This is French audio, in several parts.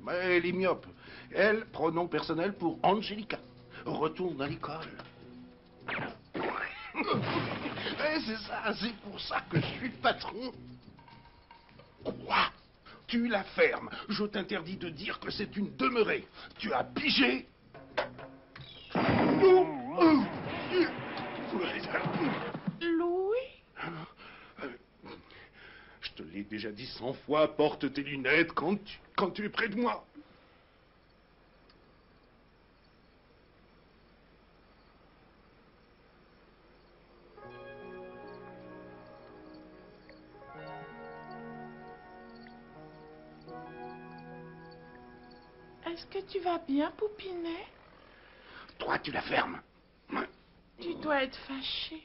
Elle est myope. Elle, pronom personnel pour Angelica. Retourne à l'école. C'est ça, c'est pour ça que je suis le patron. Quoi? Tu la fermes. Je t'interdis de dire que c'est une demeurée. Tu as pigé? Louis? Je te l'ai déjà dit 100 fois, porte tes lunettes quand tu es près de moi. Est-ce que tu vas bien, Poupinet? Toi, tu la fermes. Tu dois être fâché.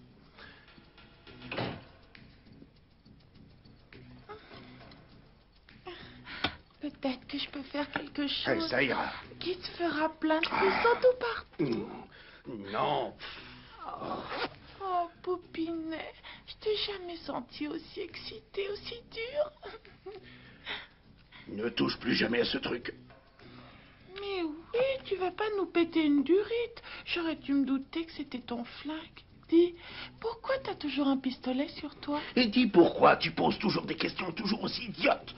Peut-être que je peux faire quelque chose Ça ira. qui te fera plein de frissons tout partout. Non. Oh, Poupinet, je t'ai jamais senti aussi excitée, aussi dure. Ne touche plus jamais à ce truc. Mais oui, tu vas pas nous péter une durite. J'aurais dû me douter que c'était ton flingue. Dis, pourquoi t'as toujours un pistolet sur toi? Et dis pourquoi tu poses toujours des questions toujours aussi idiotes.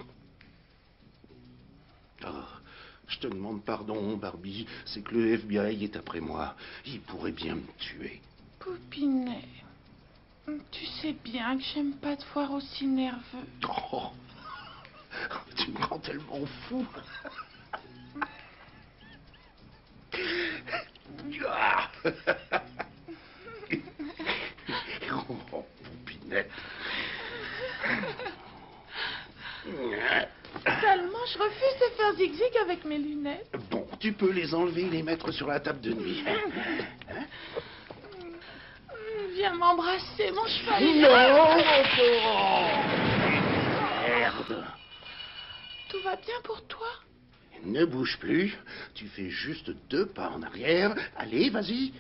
Oh, je te demande pardon, Barbie. C'est que le FBI est après moi. Il pourrait bien me tuer. Poupinet, tu sais bien que j'aime pas te voir aussi nerveux. Oh, tu me rends tellement fou. Oh, Poupinette. Seulement, je refuse de faire zigzag avec mes lunettes. Bon, tu peux les enlever et les mettre sur la table de nuit. Viens m'embrasser, mon cheval. Non, merde. Tout va bien pour toi? Ne bouge plus. Tu fais juste 2 pas en arrière. Allez, vas-y.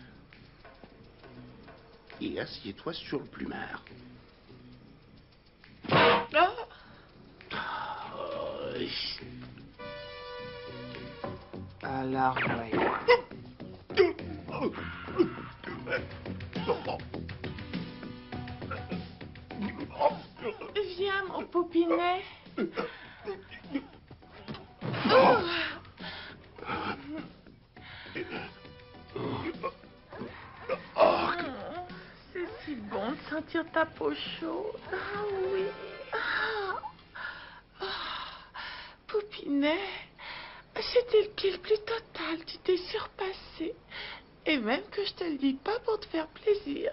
Et assieds-toi sur le plumard. Alors, voyons. Viens, mon Poupinet. C'est si bon de sentir ta peau chaude. Ah oui. Poupinet, c'était le kill plus total. Tu t'es surpassé. Et même que je te le dis pas pour te faire plaisir.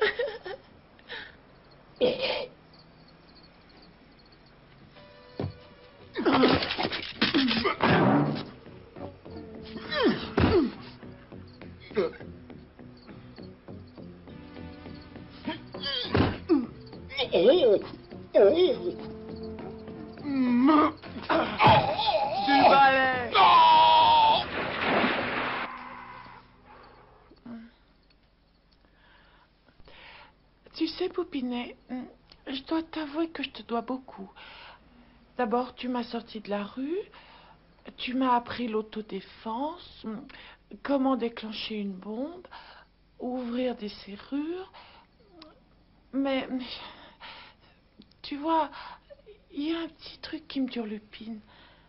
Du balai. Tu sais, Poupinet, je dois t'avouer que je te dois beaucoup. D'abord, tu m'as sorti de la rue, tu m'as appris l'autodéfense, comment déclencher une bombe, ouvrir des serrures. Mais tu vois, il y a un petit truc qui me turlupine.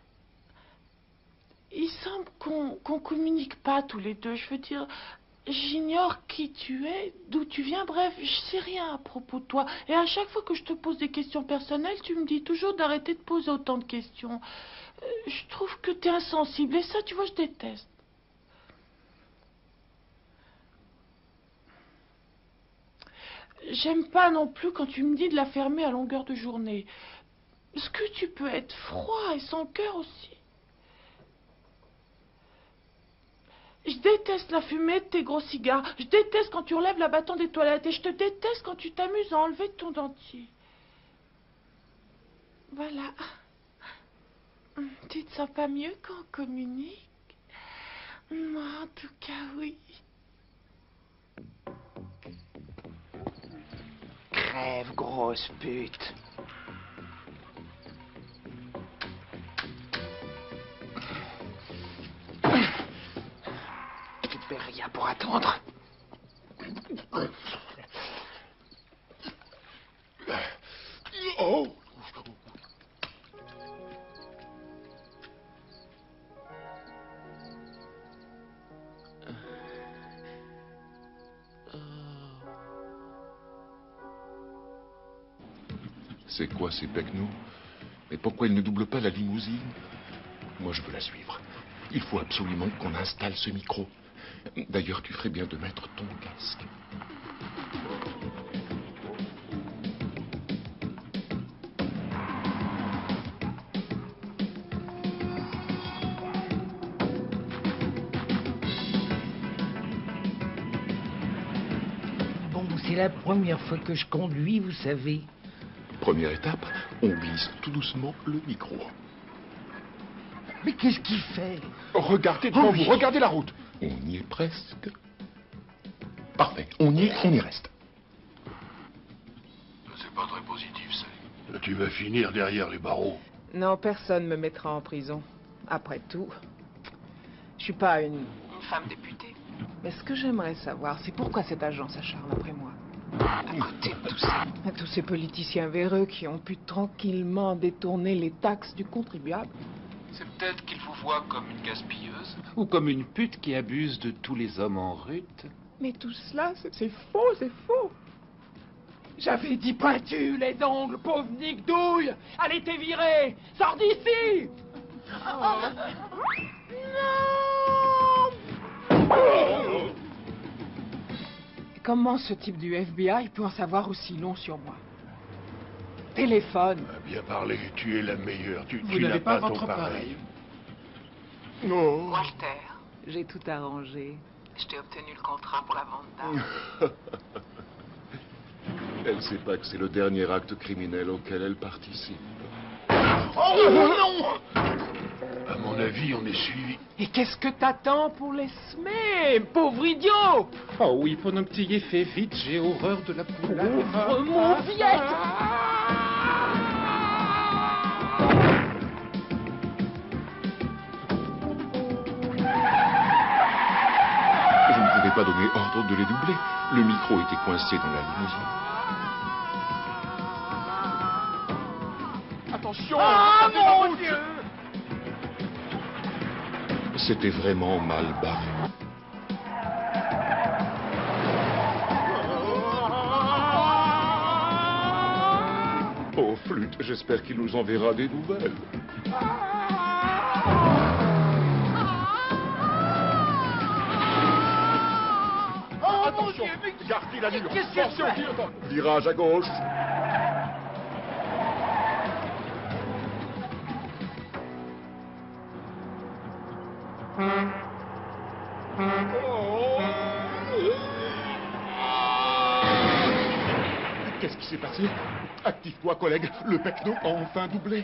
Il semble qu'on communique pas tous les deux. Je veux dire, j'ignore qui tu es, d'où tu viens, bref, je sais rien à propos de toi. Et à chaque fois que je te pose des questions personnelles, tu me dis toujours d'arrêter de poser autant de questions. Je trouve que t'es insensible et ça, tu vois, je déteste. J'aime pas non plus quand tu me dis de la fermer à longueur de journée. Est-ce que tu peux être froid et sans cœur aussi? Je déteste la fumée de tes gros cigares. Je déteste quand tu relèves la bâton des toilettes. Et je te déteste quand tu t'amuses à enlever ton dentier. Voilà. Tu te sens pas mieux quand on communique? Moi, en tout cas, oui. Crève, grosse pute. rien pour attendre. Oh. C'est quoi ces pecnos? Mais pourquoi ils ne doublent pas la limousine? Moi, je veux la suivre. Il faut absolument qu'on installe ce micro. D'ailleurs, tu ferais bien de mettre ton casque. Bon, c'est la première fois que je conduis, vous savez. Première étape, on glisse tout doucement le micro. Mais qu'est-ce qu'il fait? Regardez devant vous, regardez la route. On y est presque. Parfait, on y reste. C'est pas très positif, ça. Tu vas finir derrière les barreaux. Non, personne me mettra en prison. Après tout, je suis pas une femme députée. Mais ce que j'aimerais savoir, c'est pourquoi cet agent s'acharne après moi. À côté de tous ces politiciens véreux qui ont pu tranquillement détourner les taxes du contribuable. C'est peut-être qu'il vous voit comme une gaspilleuse. Ou comme une pute qui abuse de tous les hommes en rute. Mais tout cela, c'est faux, c'est faux. J'avais dit pointu, les ongles, pauvre Nick Douille. Allez, t'es viré. Sors d'ici. Et comment ce type du FBI peut en savoir aussi long sur moi? Téléphone. Bien parlé, tu es la meilleure. Tu Vous n'as n'avez pas ton votre pareil. Non. Walter, j'ai tout arrangé. Je t'ai obtenu le contrat pour la vente d'armes. Elle sait pas que c'est le dernier acte criminel auquel elle participe. Oh non! À mon avis, on est suivi. Et qu'est-ce que t'attends pour les semer, pauvre idiot? Oh oui, pendant que tu y es fait vite, j'ai horreur de la poule. Pauvre mon vieil. Je ne pouvais pas donner ordre de les doubler. Le micro était coincé dans la limousine. Attention! Ah, mon Dieu! C'était vraiment mal barré. Oh, flûte, j'espère qu'il nous enverra des nouvelles. Attention! Gardez l'allure! Attention! Virage à gauche. Qu'est-ce qui s'est passé? Active-toi, collègue. Le pecno a enfin doublé.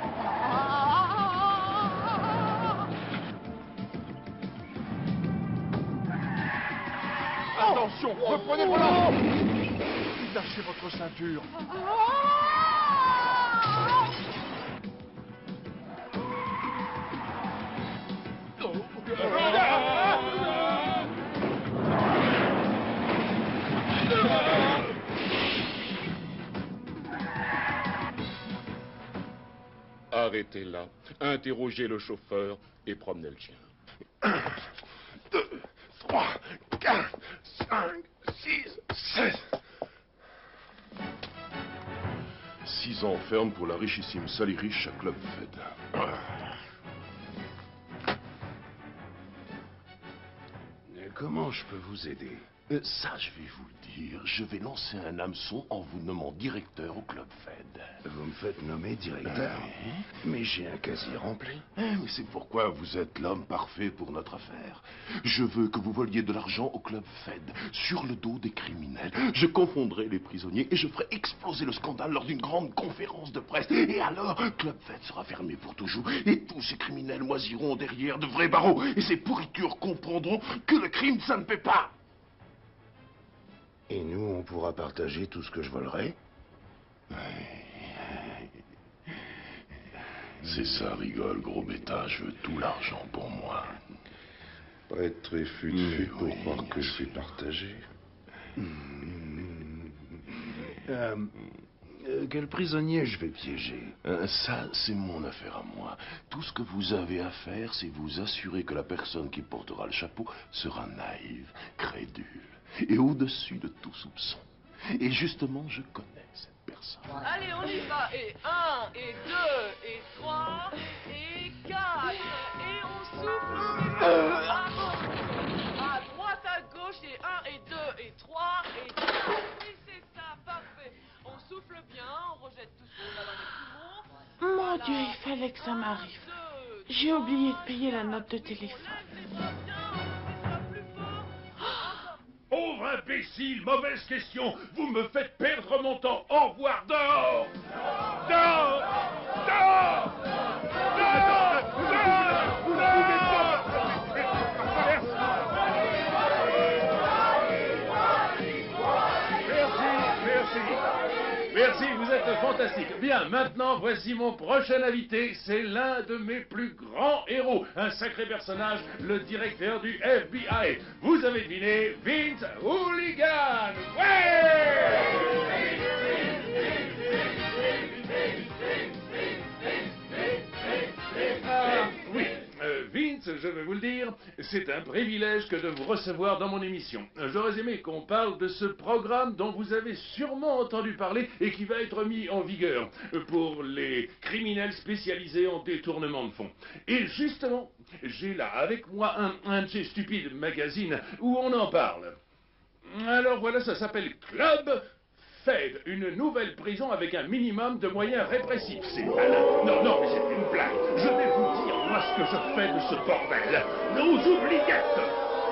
Attention! Reprenez le volant! Lâchez votre ceinture! Arrêtez-la, interrogez le chauffeur et promenez le chien. 1, 2, 3, 4, 5, 6, 7. 6 ans ferme pour la richissime Sally Rich à Club Fed. Comment je peux vous aider? Ça, je vais vous le dire. Je vais lancer un hameçon en vous nommant directeur au Club Fed. Vous me faites nommer directeur? Mais j'ai un casier rempli. Mais c'est pourquoi vous êtes l'homme parfait pour notre affaire. Je veux que vous voliez de l'argent au Club Fed, sur le dos des criminels. Je confondrai les prisonniers et je ferai exploser le scandale lors d'une grande conférence de presse. Et alors, Club Fed sera fermé pour toujours. Et tous ces criminels moisiront derrière de vrais barreaux. Et ces pourritures comprendront que le crime, ça ne paie pas. Et nous, on pourra partager tout ce que je volerai? C'est ça, rigole, gros bêta. Je veux tout l'argent pour moi. Pas être très fut-fut pour croire que je suis partagé. Quel prisonnier je vais piéger? Ça, c'est mon affaire à moi. Tout ce que vous avez à faire, c'est vous assurer que la personne qui portera le chapeau sera naïve, crédule et au-dessus de tout soupçon. Et justement, je connais cette personne. Allez, on y va. Et 1, et 2, et 3, et 4. Et on souffle. À droite, à gauche, et 1, et 2, et 3, et 4. Oui, c'est ça, parfait. On souffle bien, on rejette tout ce qu'on a dans les poumons. Mon Dieu, il fallait que ça m'arrive. J'ai oublié de payer la note de téléphone. Pauvre imbécile, mauvaise question. Vous me faites perdre mon temps. Au revoir, dehors. Dehors. Dehors. Merci, vous êtes fantastique. Bien, maintenant, voici mon prochain invité. C'est l'un de mes plus grands héros. Un sacré personnage, le directeur du FBI. Vous avez deviné, Vince Hooligan. Oui, Vince, je vais vous le dire, c'est un privilège que de vous recevoir dans mon émission. J'aurais aimé qu'on parle de ce programme dont vous avez sûrement entendu parler et qui va être mis en vigueur pour les criminels spécialisés en détournement de fonds. Et justement, j'ai là avec moi un de ces stupides magazines où on en parle. Alors voilà, ça s'appelle Club Fed, une nouvelle prison avec un minimum de moyens répressifs. C'est malin. Non, mais c'est une blague. Je vais vous dire, moi, ce que je fais de ce bordel. Nos oubliettes.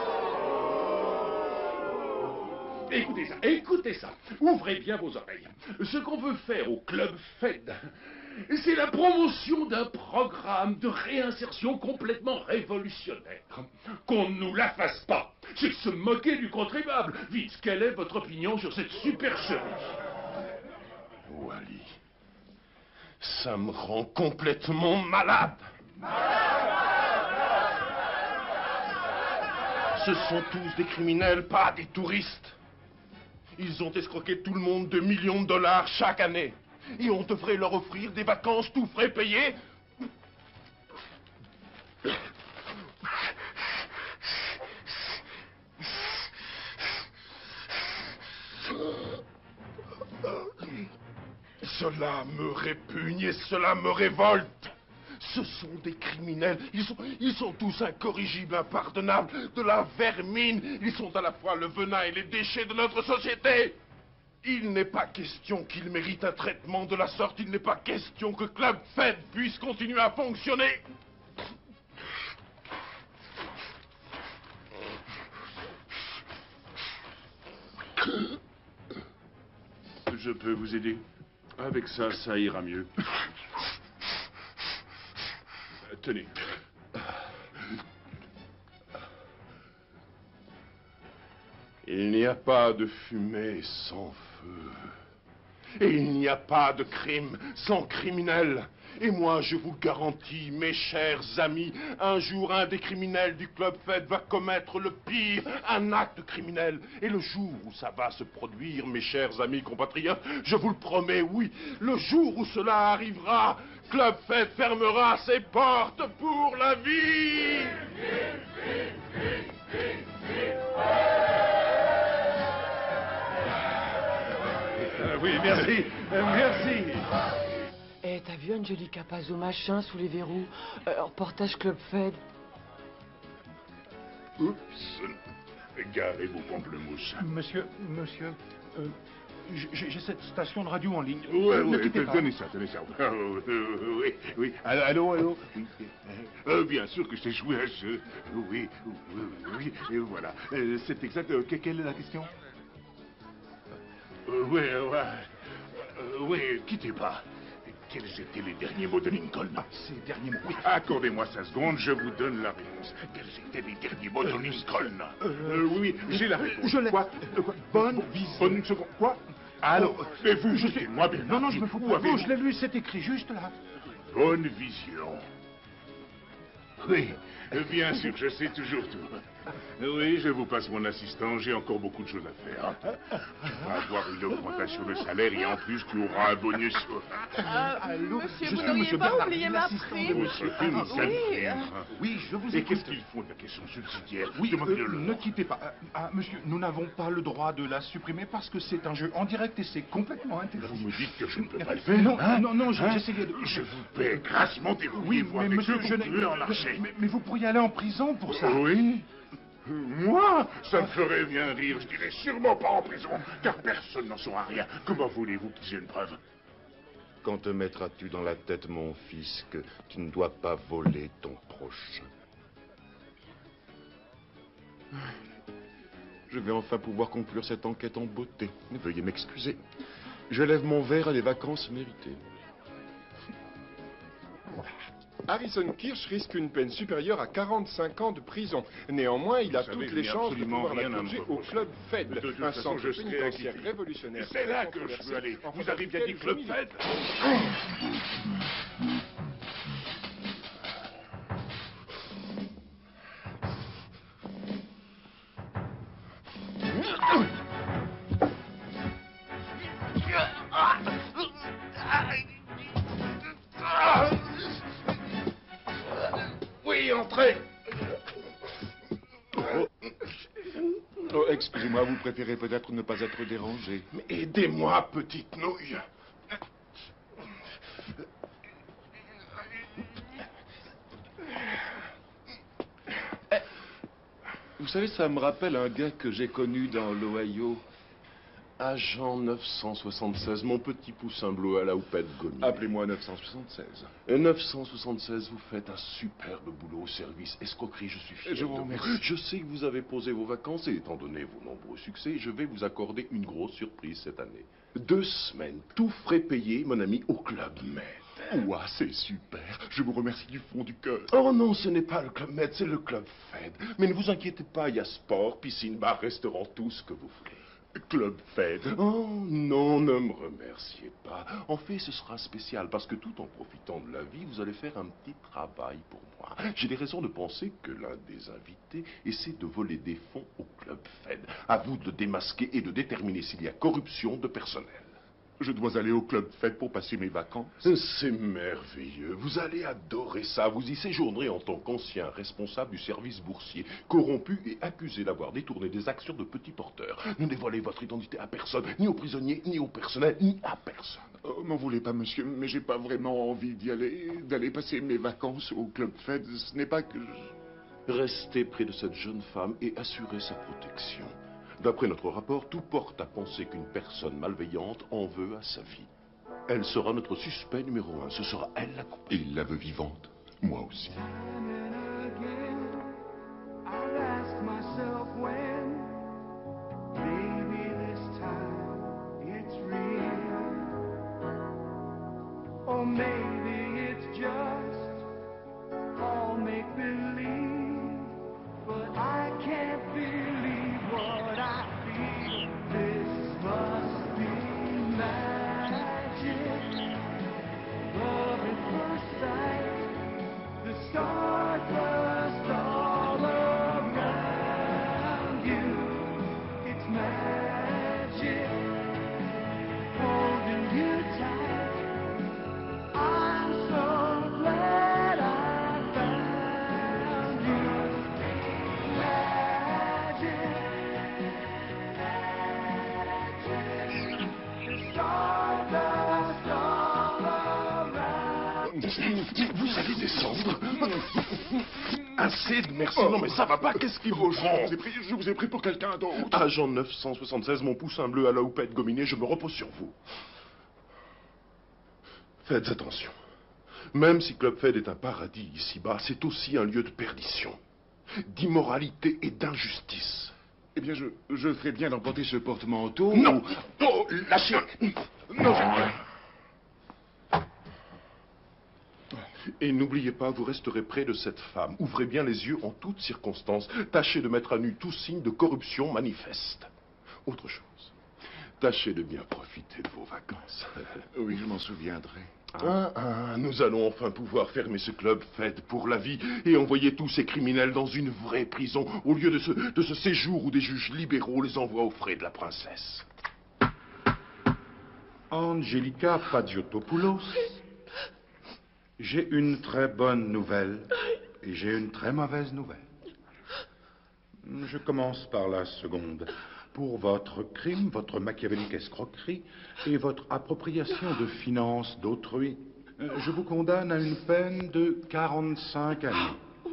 Écoutez ça. Ouvrez bien vos oreilles. Ce qu'on veut faire au Club Fed, c'est la promotion d'un programme de réinsertion complètement révolutionnaire. Qu'on ne nous la fasse pas. C'est se moquer du contribuable. Vite, quelle est votre opinion sur cette supercherie? Wally, ça me rend complètement malade. Ce sont tous des criminels, pas des touristes. Ils ont escroqué tout le monde de millions de dollars chaque année. Et on devrait leur offrir des vacances tout frais payés. Cela me répugne et cela me révolte. Ce sont des criminels. Ils sont tous incorrigibles, impardonnables, de la vermine. Ils sont à la fois le venin et les déchets de notre société. Il n'est pas question qu'ils méritent un traitement de la sorte. Il n'est pas question que Club Fed puisse continuer à fonctionner. Je peux vous aider? Avec ça, ça ira mieux. Tenez. Il n'y a pas de fumée sans feu. Et il n'y a pas de crime sans criminel. Et moi, je vous garantis, mes chers amis, un jour, un des criminels du Club Fed va commettre le pire, un acte criminel. Et le jour où ça va se produire, mes chers amis compatriotes, je vous le promets, oui, le jour où cela arrivera, Club Fed fermera ses portes pour la vie. Oui, merci. Merci. Eh, t'as vu Angelica Pazzo machin sous les verrous? Reportage Club Fed. Oups. Garez vos pamplemousses. Monsieur, j'ai cette station de radio en ligne. Oui, tenez ça. Oui. Allô. Bien sûr que je t'ai joué un jeu. Oui. Et voilà. C'est exact. Quelle est la question? Oui, quittez pas. Quels étaient les derniers mots de Lincoln? Ces derniers mots. Oui, accordez-moi 5 secondes, je vous donne la réponse. Quels étaient les derniers mots de Lincoln? Oui, j'ai la réponse. Je l'ai. Quoi? Bonne vision. Bonne seconde. Quoi? Alors, mais vous, je sais. moi bien. Non, je me fous pas. Je l'ai lu, c'est écrit juste là. Bonne vision. Oui, bien sûr, je sais toujours tout. Oui, je vous passe mon assistant, j'ai encore beaucoup de choses à faire. Tu vas avoir une augmentation de salaire et en plus tu auras un bonus. Allô, monsieur, je vous suis n'auriez monsieur pas Bernard, oublié ma l'assistant de prime? monsieur Prime, Oui, Oui, je vous Et écoute. qu'est-ce qu'ils font de la question subsidiaire? Oui, Demandez-le-leur. ne quittez pas. Monsieur, nous n'avons pas le droit de la supprimer parce que c'est un jeu en direct et c'est complètement interdit. Vous me dites que je ne peux pas le faire? Non, hein? non, Hein? j'essayais de... Je vous paie grassement des Oui, vous mais avec monsieur, ce je vous pouvez en n'ai... marcher. Mais vous pourriez aller en prison pour ça. Oui? Moi? Ça me ferait bien rire. Je dirais sûrement pas en prison, car personne n'en saura rien. Comment voulez-vous qu'ils aient une preuve? Quand te mettras-tu dans la tête, mon fils, que tu ne dois pas voler ton prochain? Je vais enfin pouvoir conclure cette enquête en beauté. Veuillez m'excuser. Je lève mon verre à des vacances méritées. Harrison Kirsch risque une peine supérieure à 45 ans de prison. Néanmoins, il a Vous savez, toutes les je n'ai chances de absolument pouvoir la rien à me purger au reprocher. Club Fed, De toute un façon, centre je serai pénitentiaire acquitté. révolutionnaire. C'est là que je veux aller. Vous avez bien dit Club Fed? Oui, entrez. Oh, excusez-moi, vous préférez peut-être ne pas être dérangé. Mais aidez-moi, petite nouille. Vous savez, ça me rappelle un gars que j'ai connu dans l'Ohio. Agent 976, mon petit poussin bleu à la houppette gommée. Appelez-moi 976. 976, vous faites un superbe boulot au service escroquerie, je suis fier Je vous de remercie. Je sais que vous avez posé vos vacances et étant donné vos nombreux succès, je vais vous accorder une grosse surprise cette année. 2 semaines, tout frais payé, mon ami, au Club Med. Ouah, c'est super. Je vous remercie du fond du cœur. Oh non, ce n'est pas le Club Med, c'est le Club Fed. Mais ne vous inquiétez pas, il y a sport, piscine, bar, restaurant, tout ce que vous voulez. Club Fed. Oh non, ne me remerciez pas. En fait, ce sera spécial parce que tout en profitant de la vie, vous allez faire un petit travail pour moi. J'ai des raisons de penser que l'un des invités essaie de voler des fonds au Club Fed. À vous de le démasquer et de déterminer s'il y a corruption de personnel. Je dois aller au Club Fed pour passer mes vacances. C'est merveilleux. Vous allez adorer ça. Vous y séjournerez en tant qu'ancien responsable du service boursier, corrompu et accusé d'avoir détourné des actions de petits porteurs. Ne dévoilez votre identité à personne, ni aux prisonniers, ni au personnel, ni à personne. Oh, m'en voulez pas, monsieur, mais j'ai pas vraiment envie d'y aller, d'aller passer mes vacances au Club Fed. Ce n'est pas que Restez près de cette jeune femme et assurez sa protection. D'après notre rapport, tout porte à penser qu'une personne malveillante en veut à sa vie. Elle sera notre suspect numéro 1. Ce sera elle la coupable. Et il la veut vivante. Moi aussi. Vous allez descendre. Assez de merci. Non, mais ça va pas. Qu'est-ce qui vous prend? Je vous ai pris pour quelqu'un d'autre. Agent 976, mon poussin bleu à la houppette gominée, je me repose sur vous. Faites attention. Même si Club Fed est un paradis ici-bas, c'est aussi un lieu de perdition, d'immoralité et d'injustice. Eh bien, je ferais bien d'emporter ce porte-manteau. Non! Oh, lâchez! Non! Et n'oubliez pas, vous resterez près de cette femme. Ouvrez bien les yeux en toutes circonstances. Tâchez de mettre à nu tout signe de corruption manifeste. Autre chose, tâchez de bien profiter de vos vacances. Oui, je m'en souviendrai. Nous allons enfin pouvoir fermer ce club Fed pour la vie et envoyer tous ces criminels dans une vraie prison au lieu de ce séjour où des juges libéraux les envoient aux frais de la princesse. Angelica Pagiotopoulos, j'ai une très bonne nouvelle et j'ai une très mauvaise nouvelle. Je commence par la seconde. Pour votre crime, votre machiavélique escroquerie et votre appropriation de finances d'autrui, je vous condamne à une peine de 45 années.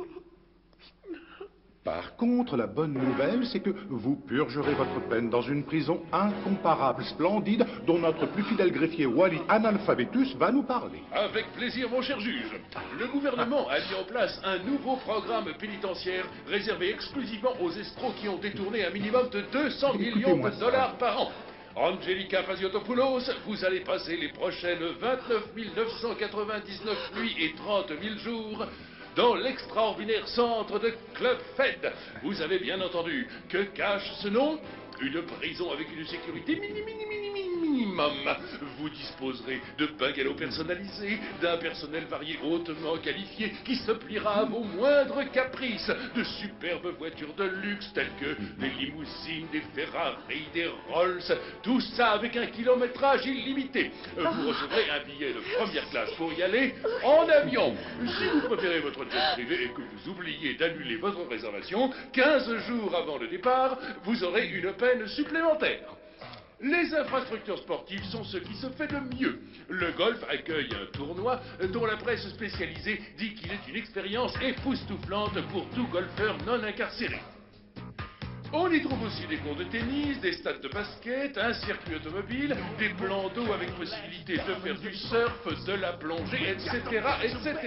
Par contre, la bonne nouvelle, c'est que vous purgerez votre peine dans une prison incomparable, splendide, dont notre plus fidèle greffier Wally Analphabetus va nous parler. Avec plaisir, mon cher juge. Le gouvernement a mis en place un nouveau programme pénitentiaire réservé exclusivement aux escrocs qui ont détourné un minimum de 200 millions de dollars par an. Angelica Pagiotopoulos, vous allez passer les prochaines 29 999 nuits et 30 000 jours dans l'extraordinaire centre de Club Fed. Vous avez bien entendu. Que cache ce nom? Une prison avec une sécurité minimum. Vous disposerez de bungalows personnalisés, d'un personnel varié hautement qualifié qui se pliera à vos moindres caprices, de superbes voitures de luxe telles que des limousines, des Ferrari, des Rolls, tout ça avec un kilométrage illimité. Vous recevrez un billet de première classe pour y aller en avion. Si vous préférez votre jet privé et que vous oubliez d'annuler votre réservation, 15 jours avant le départ, vous aurez une peine supplémentaire. Les infrastructures sportives sont ce qui se fait de mieux. Le golf accueille un tournoi dont la presse spécialisée dit qu'il est une expérience époustouflante pour tout golfeur non incarcéré. On y trouve aussi des cours de tennis, des stades de basket, un circuit automobile, des plans d'eau avec possibilité de faire du surf, de la plongée, etc., etc.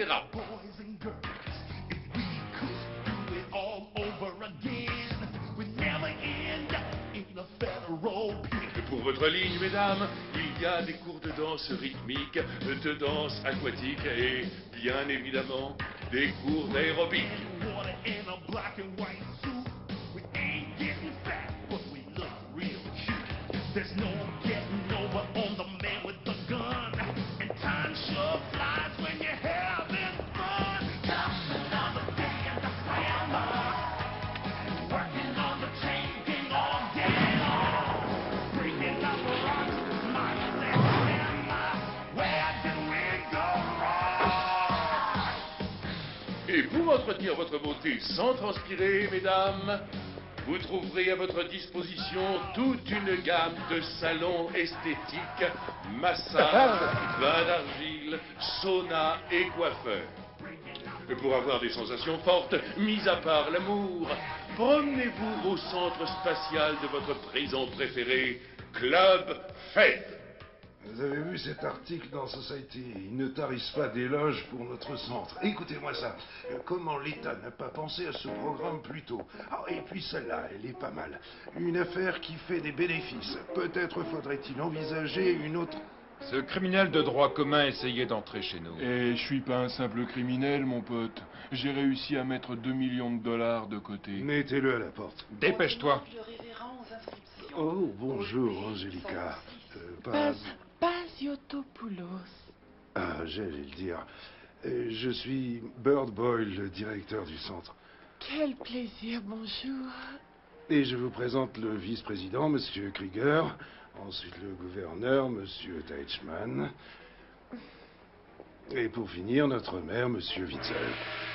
Pour votre ligne, mesdames, il y a des cours de danse rythmique, de danse aquatique et, bien évidemment, des cours d'aérobic. Et pour entretenir votre beauté sans transpirer, mesdames, vous trouverez à votre disposition toute une gamme de salons esthétiques, massage, bain d'argile, sauna et coiffeur. Et pour avoir des sensations fortes, mis à part l'amour, promenez-vous au centre spatial de votre prison préférée, Club Fed. Vous avez vu cet article dans Society? Ils ne tarissent pas d'éloges pour notre centre. Écoutez-moi ça. Comment l'État n'a pas pensé à ce programme plus tôt? Et puis celle-là, elle est pas mal. Une affaire qui fait des bénéfices. Peut-être faudrait-il envisager une autre... Ce criminel de droit commun essayait d'entrer chez nous. Et je suis pas un simple criminel, mon pote. J'ai réussi à mettre 2 millions de dollars de côté. Mettez-le à la porte. Dépêche-toi. Oh, bonjour, Angelica. Pagiotopoulos. J'allais le dire. Je suis Bird Boyle, le directeur du centre. Quel plaisir, bonjour. Et je vous présente le vice-président, Monsieur Krieger. Ensuite le gouverneur, Monsieur Teichmann. Et pour finir, notre maire, Monsieur Witzel.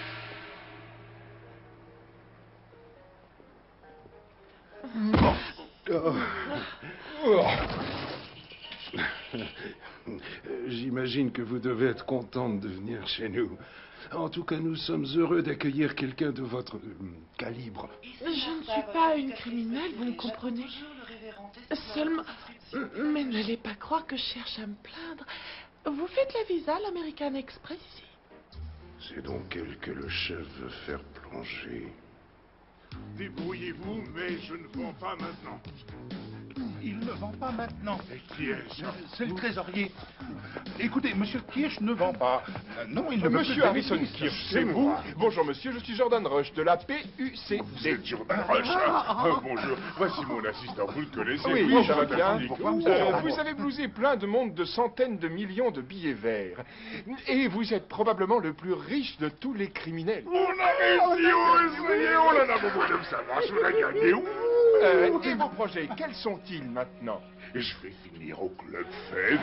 J'imagine que vous devez être contente de venir chez nous. En tout cas, nous sommes heureux d'accueillir quelqu'un de votre calibre. Je ne suis pas une criminelle, vous me comprenez? Seulement... Mais n'allez pas croire que je cherche à me plaindre. Vous faites la visa à l'American Express ici? C'est donc elle que le chef veut faire plonger. Débrouillez-vous, mais je ne vends pas maintenant. Il ne vend pas maintenant. Et qui est-ce? C'est le trésorier. Écoutez, monsieur Kirsch ne vend pas. Non, il ne veut Monsieur plus de Harrison bénéfices. Kirsch, c'est vous? Bonjour monsieur, je suis Jordan Rush de la PUCD. Vous êtes Jordan Rush? Bonjour, voici mon assistant, vous le connaissez? Oui, ça va bien. Pourquoi Vous avez blousé plein de monde de centaines de millions de billets verts. Et vous êtes probablement le plus riche de tous les criminels. On a réussi, on en a beaucoup de savoir, on a gagné où? Et vos projets, quels sont-ils maintenant? Je vais finir au Club Fed.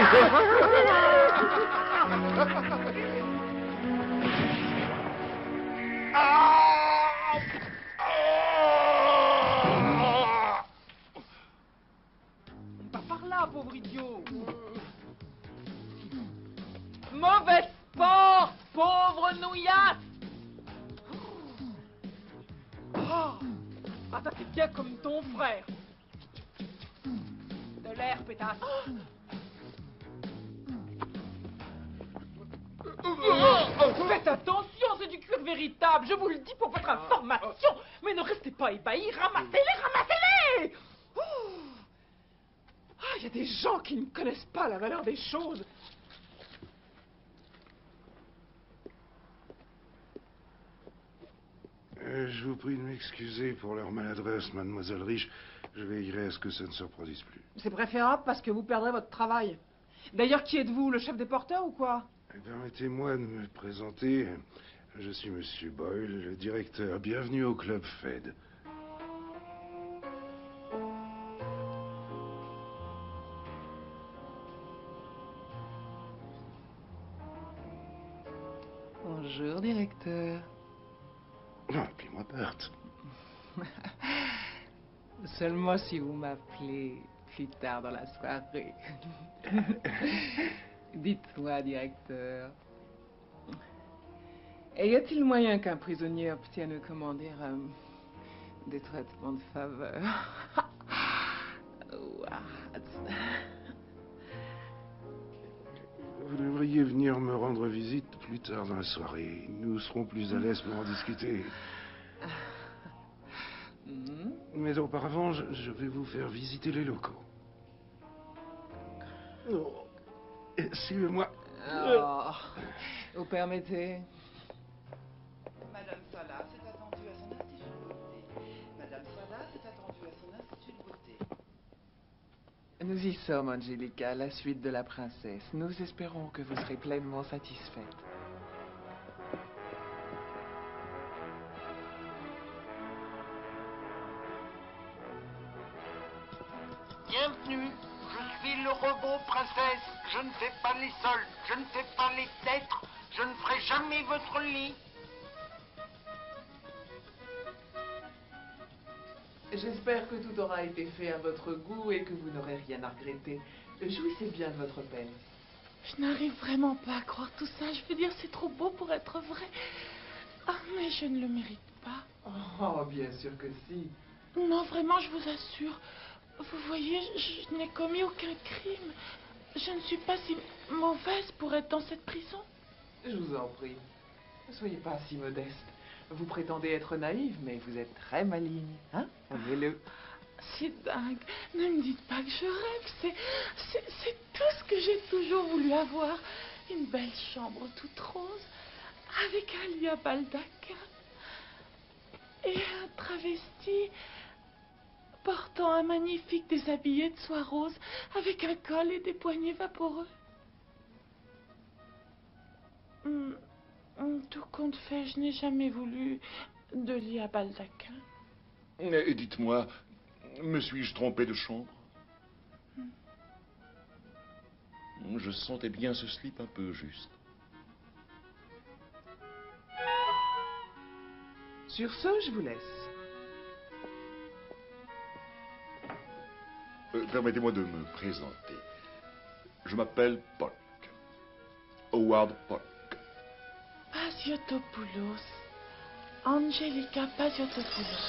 Pas par là, pauvre idiot. Mauvais sport, pauvre nouillasse. Ah, t'as fait bien comme ton frère. De l'air, pétasse. Faites attention, c'est du cuir véritable. Je vous le dis pour votre information. Mais ne restez pas ébahis. Ramassez-les, ramassez-les. Ah, il y a des gens qui ne connaissent pas la valeur des choses. Je vous prie de m'excuser pour leur maladresse, mademoiselle Rich. Je veillerai à ce que ça ne se reproduise plus. C'est préférable parce que vous perdrez votre travail. D'ailleurs, qui êtes-vous, le chef des porteurs ou quoi? Permettez-moi de me présenter. Je suis Monsieur Boyle, le directeur. Bienvenue au Club Fed. Bonjour, directeur. Non, appelez-moi Bert. Seulement si vous m'appelez plus tard dans la soirée. Dites-moi, directeur. Et y a-t-il moyen qu'un prisonnier obtienne, comment dire, des traitements de faveur? What? Vous devriez venir me rendre visite plus tard dans la soirée. Nous serons plus à l'aise pour en discuter. Mais auparavant, je vais vous faire visiter les locaux. Oh. Suivez-moi. Oh. Vous permettez? Madame Salah s'est attendue à son institut de beauté. Madame Salah s'est attendue à son institut de beauté. Nous y sommes, Angelica, la suite de la princesse. Nous espérons que vous serez pleinement satisfaite. Bienvenue, je suis le robot princesse. Je ne fais pas les sols, je ne fais pas les têtes, je ne ferai jamais votre lit. J'espère que tout aura été fait à votre goût et que vous n'aurez rien à regretter. Jouissez bien de votre peine. Je n'arrive vraiment pas à croire tout ça. Je veux dire, c'est trop beau pour être vrai. Ah, mais je ne le mérite pas. Oh, bien sûr que si. Non, vraiment, je vous assure. Vous voyez, je n'ai commis aucun crime. Je ne suis pas si mauvaise pour être dans cette prison. Je vous en prie. Ne soyez pas si modeste. Vous prétendez être naïve, mais vous êtes très maligne, hein? Avouez-le. C'est dingue. Ne me dites pas que je rêve. C'est tout ce que j'ai toujours voulu avoir. Une belle chambre toute rose, avec un lit à baldaquin. Et un travesti portant un magnifique déshabillé de soie rose, avec un col et des poignets vaporeux. Tout compte fait, je n'ai jamais voulu de lit à baldaquin. Et dites-moi, me suis-je trompé de chambre? Je sentais bien ce slip un peu juste. Sur ce, je vous laisse. Permettez-moi de me présenter. Je m'appelle Polk. Howard Polk. Pasiotopoulos. Angelica Pasiotopoulos.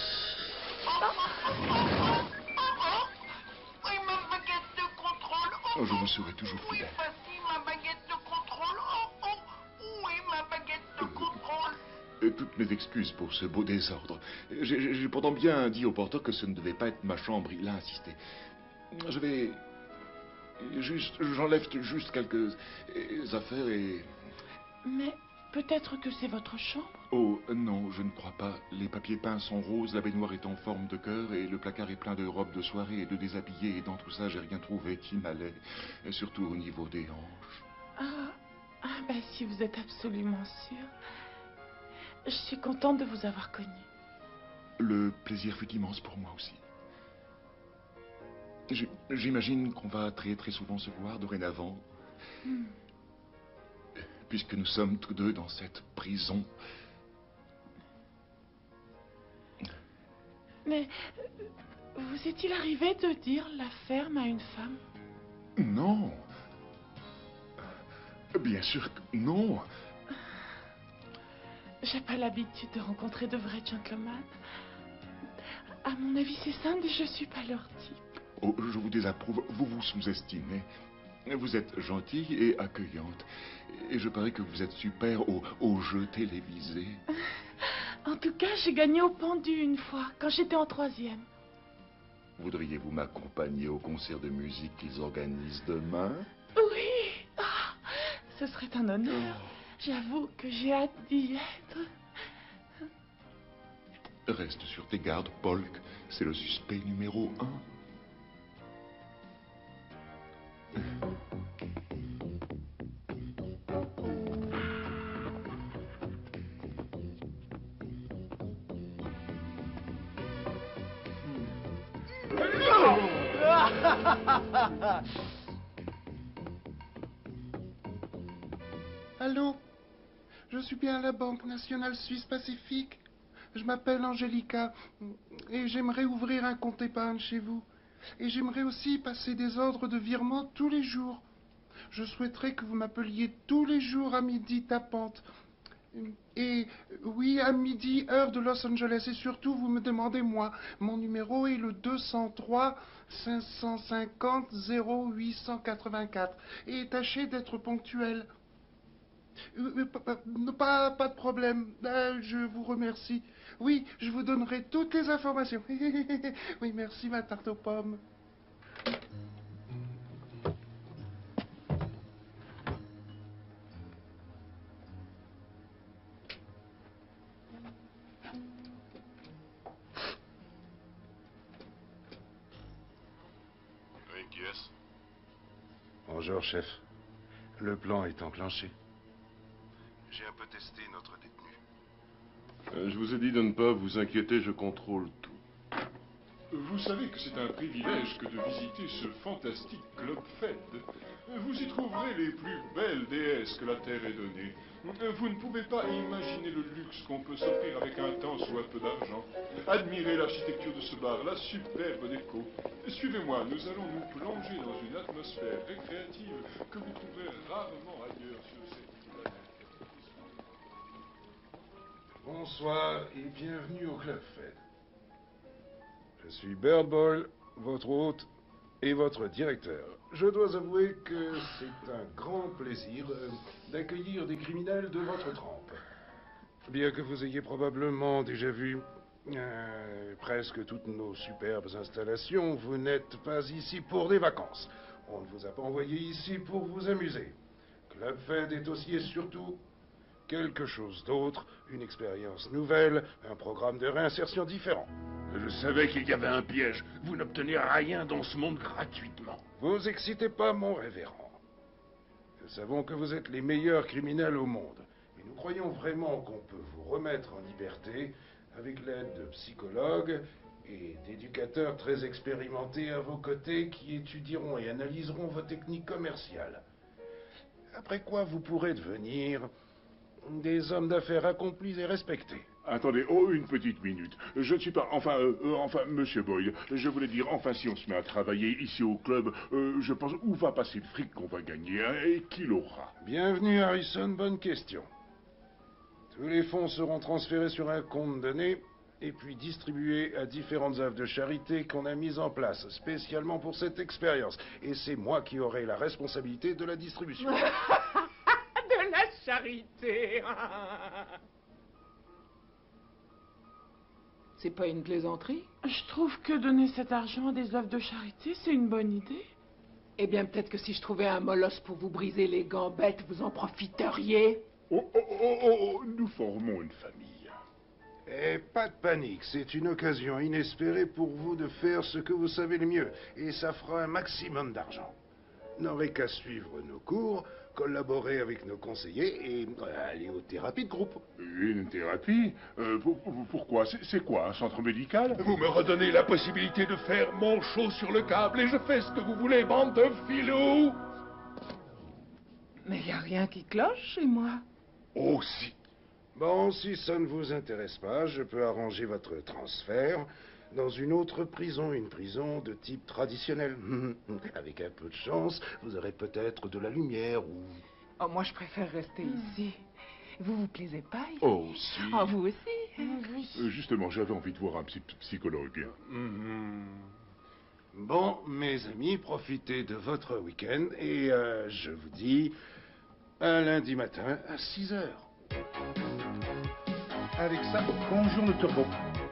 Oui, ma baguette de contrôle. Je vous serai toujours fidèle. Voici ma baguette de contrôle. Oui, ma baguette de contrôle. Toutes mes excuses pour ce beau désordre. J'ai pourtant bien dit au porteur que ce ne devait pas être ma chambre. Il a insisté. Je vais... J'enlève juste quelques affaires et... Mais peut-être que c'est votre chambre? Oh, non, je ne crois pas. Les papiers peints sont roses, la baignoire est en forme de cœur et le placard est plein de robes de soirée et de déshabillés. Et dans tout ça, j'ai rien trouvé qui m'allait, surtout au niveau des hanches. Ben si vous êtes absolument sûr. Je suis contente de vous avoir connu. Le plaisir fut immense pour moi aussi. J'imagine qu'on va très très souvent se voir dorénavant. Puisque nous sommes tous deux dans cette prison. Mais vous est-il arrivé de dire la ferme à une femme? Non. Bien sûr que non. J'ai pas l'habitude de rencontrer de vrais gentlemen. À mon avis, c'est simple, je suis pas leur type. Oh, je vous désapprouve, vous vous sous-estimez. Vous êtes gentille et accueillante. Et je parie que vous êtes super aux jeux télévisés. En tout cas, j'ai gagné au pendu une fois, quand j'étais en 3e. Voudriez-vous m'accompagner au concert de musique qu'ils organisent demain? Oui. Ce serait un honneur. J'avoue que j'ai hâte d'y être. Reste sur tes gardes, Polk. C'est le suspect numéro 1. Allô? Je suis bien à la Banque nationale suisse Pacifique. Je m'appelle Angelica et j'aimerais ouvrir un compte épargne chez vous. Et j'aimerais aussi passer des ordres de virement tous les jours. Je souhaiterais que vous m'appeliez tous les jours à midi tapante. Et oui, à midi, heure de Los Angeles. Et surtout, vous me demandez moi. Mon numéro est le 203 550 0884. Et tâchez d'être ponctuel. Pas de problème. Je vous remercie. Oui, je vous donnerai toutes les informations. Oui, merci, ma tarte aux pommes. Oui, qui est-ce? Bonjour, chef. Le plan est enclenché. J'ai un peu testé notre détenu. Je vous ai dit de ne pas vous inquiéter, je contrôle tout. Vous savez que c'est un privilège que de visiter ce fantastique Club Fed. Vous y trouverez les plus belles déesses que la Terre ait données. Vous ne pouvez pas imaginer le luxe qu'on peut s'offrir avec un temps soit peu d'argent. Admirez l'architecture de ce bar, la superbe déco. Suivez-moi, nous allons nous plonger dans une atmosphère récréative que vous trouverez rarement ailleurs sur cette planète. Bonsoir et bienvenue au Club Fed. Je suis Bird Ball, votre hôte et votre directeur. Je dois avouer que c'est un grand plaisir d'accueillir des criminels de votre trempe. Bien que vous ayez probablement déjà vu presque toutes nos superbes installations, vous n'êtes pas ici pour des vacances. On ne vous a pas envoyé ici pour vous amuser. Club Fed est aussi et surtout quelque chose d'autre, une expérience nouvelle, un programme de réinsertion différent. Je savais qu'il y avait un piège. Vous n'obtenez rien dans ce monde gratuitement. Vous excitez pas, mon révérend. Nous savons que vous êtes les meilleurs criminels au monde. Mais nous croyons vraiment qu'on peut vous remettre en liberté avec l'aide de psychologues et d'éducateurs très expérimentés à vos côtés qui étudieront et analyseront vos techniques commerciales. Après quoi, vous pourrez devenir des hommes d'affaires accomplis et respectés. Attendez, une petite minute. Je ne suis pas... Enfin, Monsieur Boyle, je voulais dire, si on se met à travailler ici au club, je pense, où va passer le fric qu'on va gagner, hein, et qui l'aura? Bienvenue, Harrison, bonne question. Tous les fonds seront transférés sur un compte donné, et puis distribués à différentes œuvres de charité qu'on a mises en place, spécialement pour cette expérience. Et c'est moi qui aurai la responsabilité de la distribution. De la charité. C'est pas une plaisanterie? Je trouve que donner cet argent à des œuvres de charité, c'est une bonne idée. Eh bien, peut-être que si je trouvais un molosse pour vous briser les gambettes, vous en profiteriez. Nous formons une famille. Et pas de panique, c'est une occasion inespérée pour vous de faire ce que vous savez le mieux, et ça fera un maximum d'argent. N'aurez qu'à suivre nos cours, collaborer avec nos conseillers et aller aux thérapies de groupe. Une thérapie Pourquoi? C'est quoi, un centre médical? Vous me redonnez la possibilité de faire mon show sur le câble et je fais ce que vous voulez, bande de filous! Mais y a rien qui cloche chez moi. Oh si. Bon, si ça ne vous intéresse pas, je peux arranger votre transfert dans une autre prison, une prison de type traditionnel. Avec un peu de chance, vous aurez peut-être de la lumière ou... Oh, moi, je préfère rester ici. Vous plaisez pas ici? Oh, si. Oh, vous aussi? Justement, j'avais envie de voir un psychologue. Bon, mes amis, profitez de votre week-end et je vous dis à lundi matin à 6 heures. Avec ça, bonjour le turbo.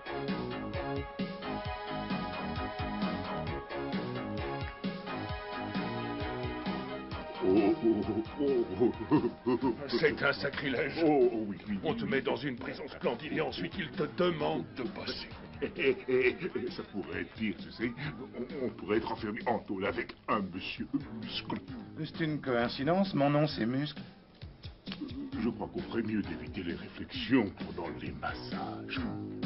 C'est un sacrilège. Oh, oui. On te met dans une prison splendide et ensuite il te demande de passer. Ça pourrait être pire, tu sais. On pourrait être enfermé en tôle avec un monsieur Muscle. C'est une coïncidence, mon nom c'est Muscle. Je crois qu'on ferait mieux d'éviter les réflexions pendant les massages.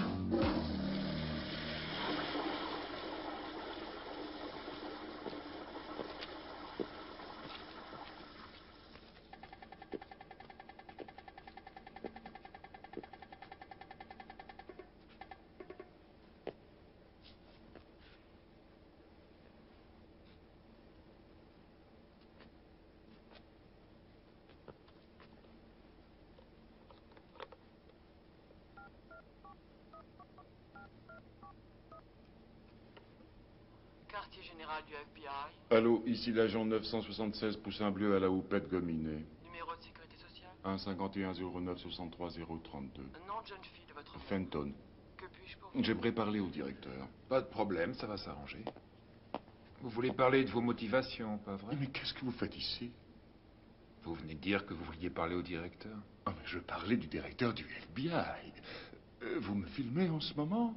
Quartier général du FBI. Allô, ici l'agent 976 Poussin Bleu à la houppette gominée. Numéro de sécurité sociale. 151 09 63 032. Nom de jeune fille de votre... Fenton. Que puis-je pour vous? J'aimerais parler au directeur. Pas de problème, ça va s'arranger. Vous voulez parler de vos motivations, pas vrai? Mais qu'est-ce que vous faites ici? Vous venez de dire que vous vouliez parler au directeur. Ah, mais je parlais du directeur du FBI. Vous me filmez en ce moment?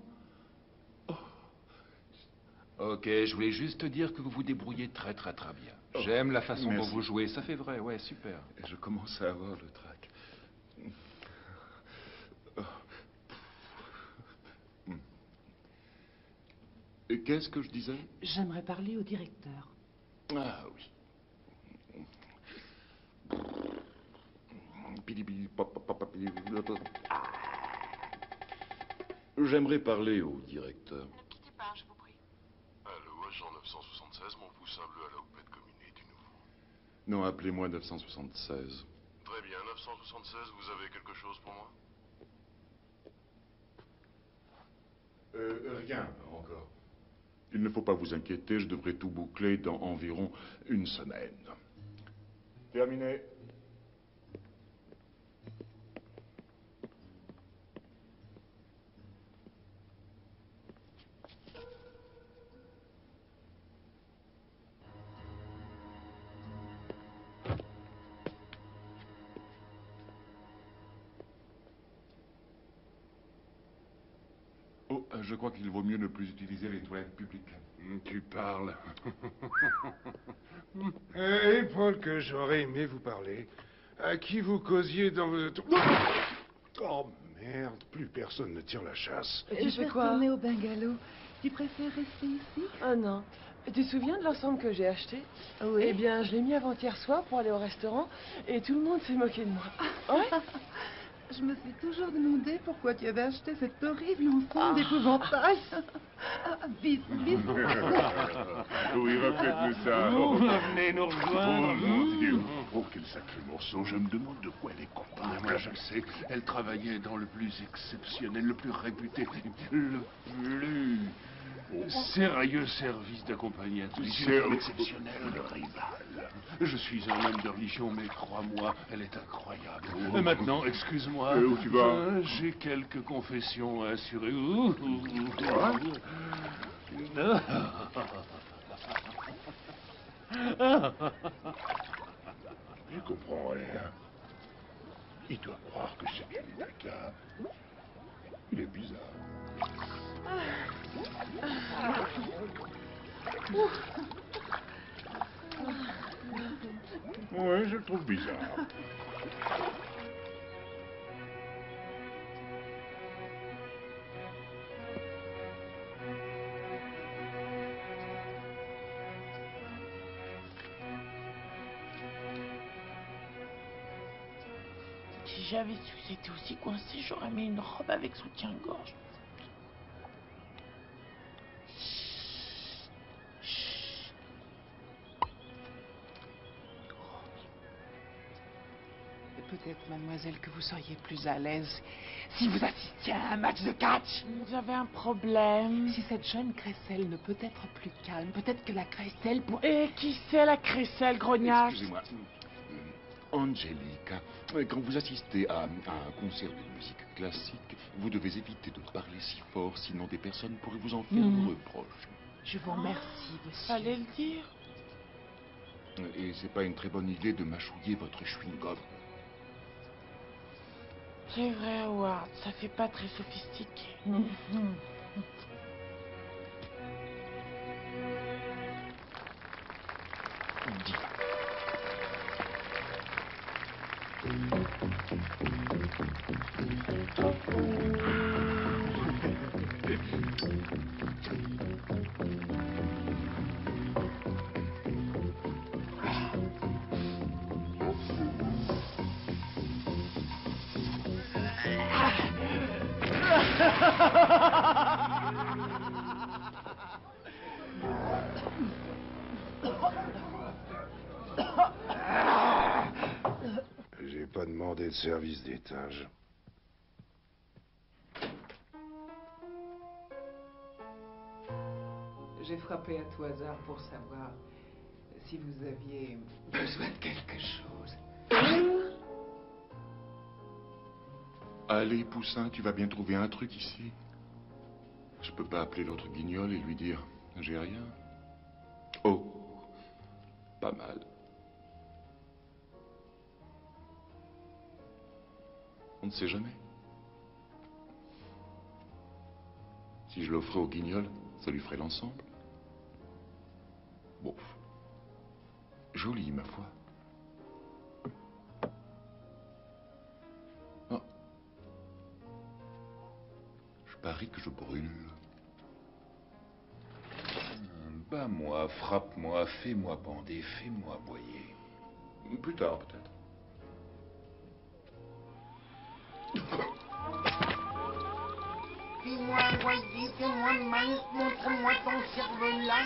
Ok, je voulais juste te dire que vous vous débrouillez très bien. J'aime la façon dont vous jouez, ça fait vrai, ouais, super. Je commence à avoir le trac. Et qu'est-ce que je disais? J'aimerais parler au directeur. Ah oui. J'aimerais parler au directeur. Ne quittez pas, je vous prie. Allô, agent 976, mon poussin bleu à la houppette gominée du nouveau. Non, appelez-moi 976. Très bien, 976, vous avez quelque chose pour moi? Rien, encore. Il ne faut pas vous inquiéter, je devrais tout boucler dans environ une semaine. Terminé. Oh, je crois qu'il vaut mieux ne plus utiliser les toilettes publiques. Tu parles. Et Paul, que j'aurais aimé vous parler. À qui vous causiez dans votre... Oh merde, plus personne ne tire la chasse. Je vais retourner au bungalow. Tu préfères rester ici? Oh non. Tu te souviens de l'ensemble que j'ai acheté? Oui. Eh bien, je l'ai mis avant-hier soir pour aller au restaurant et tout le monde s'est moqué de moi. Ouais. Je me suis toujours demandé pourquoi tu avais acheté cet horrible ensemble d'épouvantail. Vite. Oui, refaites-nous ça. Venez nous rejoindre. Oh mon Dieu. Oh, quel sacré morceau. Je me demande de quoi elle est coupable. Moi, je le sais. Elle travaillait dans le plus exceptionnel, le plus réputé, le plus Sérieux service d'accompagner à tous. C'est une femme exceptionnelle, le rival. Je suis un homme de religion, mais crois-moi, elle est incroyable. Maintenant, excuse-moi. Où tu vas? J'ai quelques confessions à assurer. Quoi? Je comprends rien. Il doit croire que c'est bien quelqu'un. Il est bizarre. Oui, je le trouve bizarre. Si j'avais su que c'était aussi coincé, j'aurais mis une robe avec soutien-gorge. Peut-être, mademoiselle, que vous seriez plus à l'aise si vous assistiez à un match de catch. J'avais un problème. Si cette jeune crécelle ne peut être plus calme, peut-être que la crécelle pourrait... Et qui c'est la crécelle, grognasse? Excusez-moi. Angelica, quand vous assistez à un concert de musique classique, vous devez éviter de parler si fort, sinon des personnes pourraient vous en faire des reproches. Je vous remercie, monsieur. Fallait le dire. Et c'est pas une très bonne idée de mâchouiller votre chewing-gum. C'est vrai, Howard, ça fait pas très sophistiqué. J'ai pas demandé de service d'étage. J'ai frappé à tout hasard pour savoir si vous aviez besoin de quelque chose. Allez, Poussin, tu vas bien trouver un truc ici. Je peux pas appeler l'autre guignol et lui dire « j'ai rien ». Oh, pas mal. On ne sait jamais. Si je l'offrais au guignol, ça lui ferait l'ensemble. Bon. Joli, ma foi. Oh. Je parie que je brûle. Bats-moi, frappe-moi, fais-moi bander, fais-moi boyer. Plus tard, peut-être. Fais-moi envoyer, fais-moi mal, montre-moi ton cerveau-là.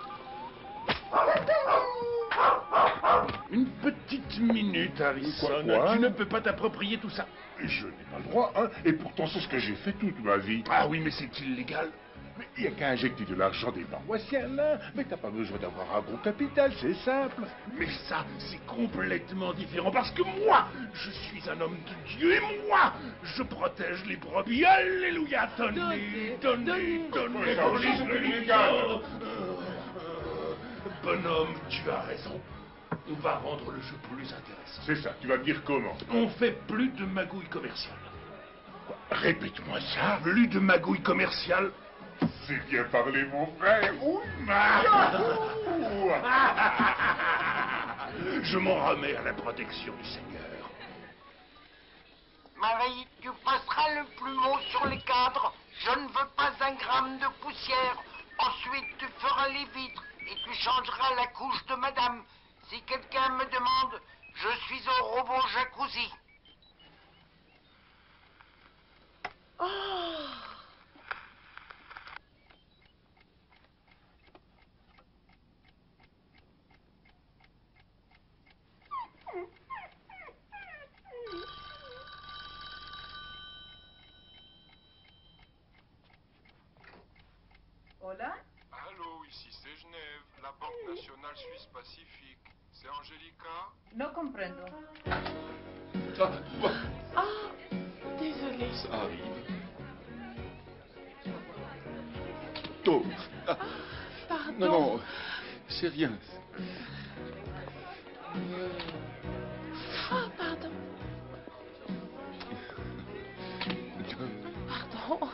Une petite minute, Harrison. Quoi? Tu ne peux pas t'approprier tout ça. Je n'ai pas le droit, hein. Et pourtant, c'est ce que j'ai fait toute ma vie. Ah oui, mais c'est illégal. Mais il n'y a qu'à injecter de l'argent des paroissiens, là. Mais t'as pas besoin d'avoir un gros capital, c'est simple. Mais ça, c'est complètement différent parce que moi, je suis un homme de Dieu et moi, je protège les brebis. Alléluia, donnez. Bonhomme, tu as raison. On va rendre le jeu plus intéressant. C'est ça, tu vas me dire comment? On fait plus de magouilles commerciales. Quoi? Répète-moi ça. Plus de magouilles commerciales. C'est bien parlé, mon frère. Je m'en remets à la protection du Seigneur. Marie, tu passeras le plumeau sur les cadres. Je ne veux pas un gramme de poussière. Ensuite, tu feras les vitres et tu changeras la couche de madame. Si quelqu'un me demande, je suis au robot jacuzzi. Hola? Allô, ici c'est Genève, la Banque nationale suisse Pacifique. C'est Angelica? No comprendo. Ah, désolé. Ça arrive. Oh. Ah. Pardon. Non, non, c'est rien. Ah, pardon. Pardon.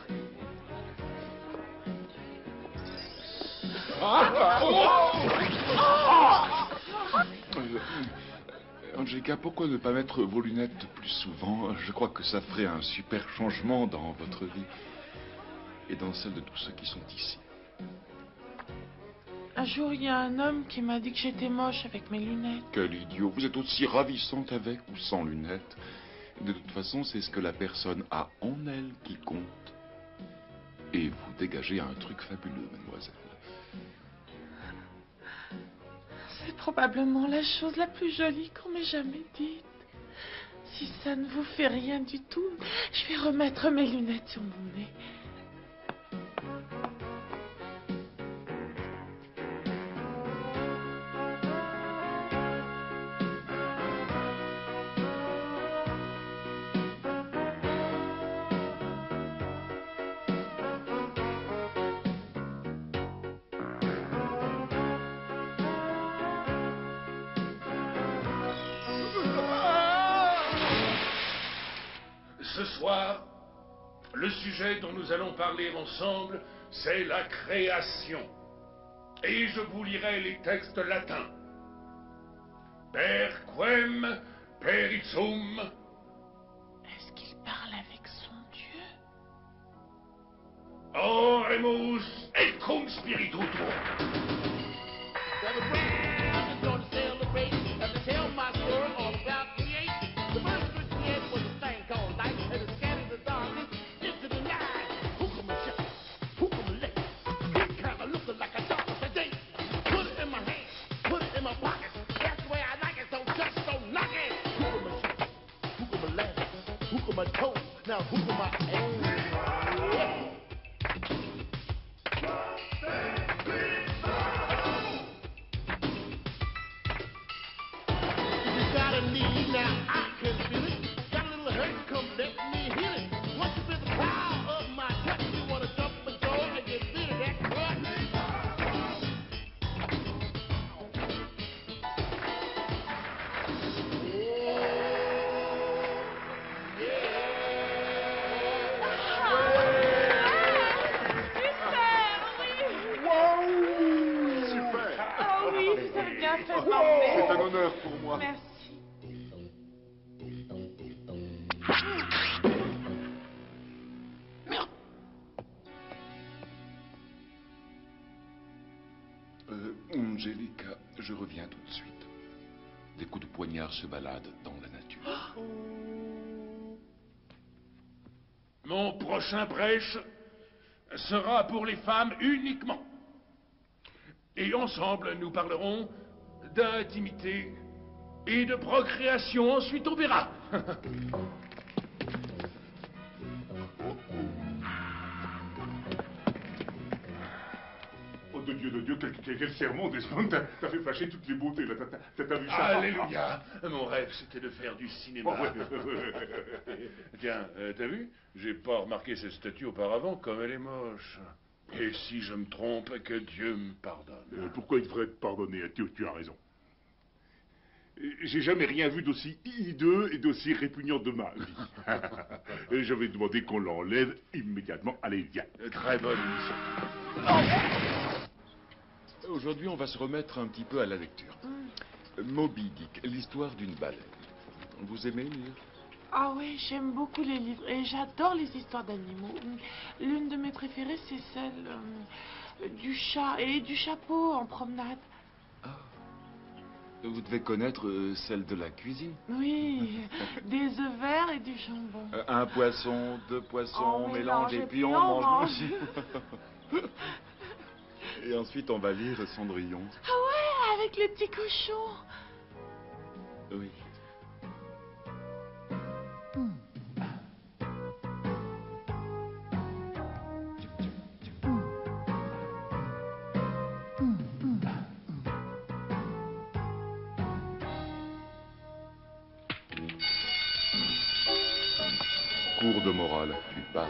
Angelica, pourquoi ne pas mettre vos lunettes plus souvent? Je crois que ça ferait un super changement dans votre vie et dans celle de tous ceux qui sont ici. Un jour, il y a un homme qui m'a dit que j'étais moche avec mes lunettes. Quel idiot! Vous êtes aussi ravissante avec ou sans lunettes. De toute façon, c'est ce que la personne a en elle qui compte. Et vous dégagez un truc fabuleux, mademoiselle. C'est probablement la chose la plus jolie qu'on m'ait jamais dite. Si ça ne vous fait rien du tout, je vais remettre mes lunettes sur mon nez. Ce soir, le sujet dont nous allons parler ensemble, c'est la création. Et je vous lirai les textes latins. Per quem per ipsum. Est-ce qu'il parle avec son Dieu? Oremus et cum spiritu tuo. Now, who am I? You got a need, now I can feel it. Got a little hurt, come let me hit it. Once you feel the power of my touch, you wanna jump for joy and get rid of that crutch. C'est un honneur pour moi. Merci. Angelica, je reviens tout de suite. Des coups de poignard se baladent dans la nature. Mon prochain prêche sera pour les femmes uniquement. Et ensemble, nous parlerons d'intimité et de procréation. Ensuite, on verra. Oh, de Dieu, quel sermon, Desmond. T'as fait fâcher toutes les beautés, là. T'as vu ça? Alléluia. Mon rêve, c'était de faire du cinéma. Oh, ouais. Tiens, t'as vu? J'ai pas remarqué cette statue auparavant, comme elle est moche. Et si je me trompe, que Dieu me pardonne. Pourquoi il devrait te pardonner? Tu as raison. J'ai jamais rien vu d'aussi hideux et d'aussi répugnant de ma vie. Et je vais demander qu'on l'enlève immédiatement. Allez, viens. Très bonne émission. Aujourd'hui, on va se remettre un petit peu à la lecture. Moby Dick, l'histoire d'une baleine. Vous aimez lire? Ah oui, j'aime beaucoup les livres et j'adore les histoires d'animaux. L'une de mes préférées, c'est celle du chat et du chapeau en promenade. Vous devez connaître celle de la cuisine. Oui, des œufs verts et du jambon. Un poisson, deux poissons, On mélange et puis on mange. Et ensuite, on va lire Cendrillon. Ah ouais, avec les petits cochons. Oui. Cours de morale, tu parles.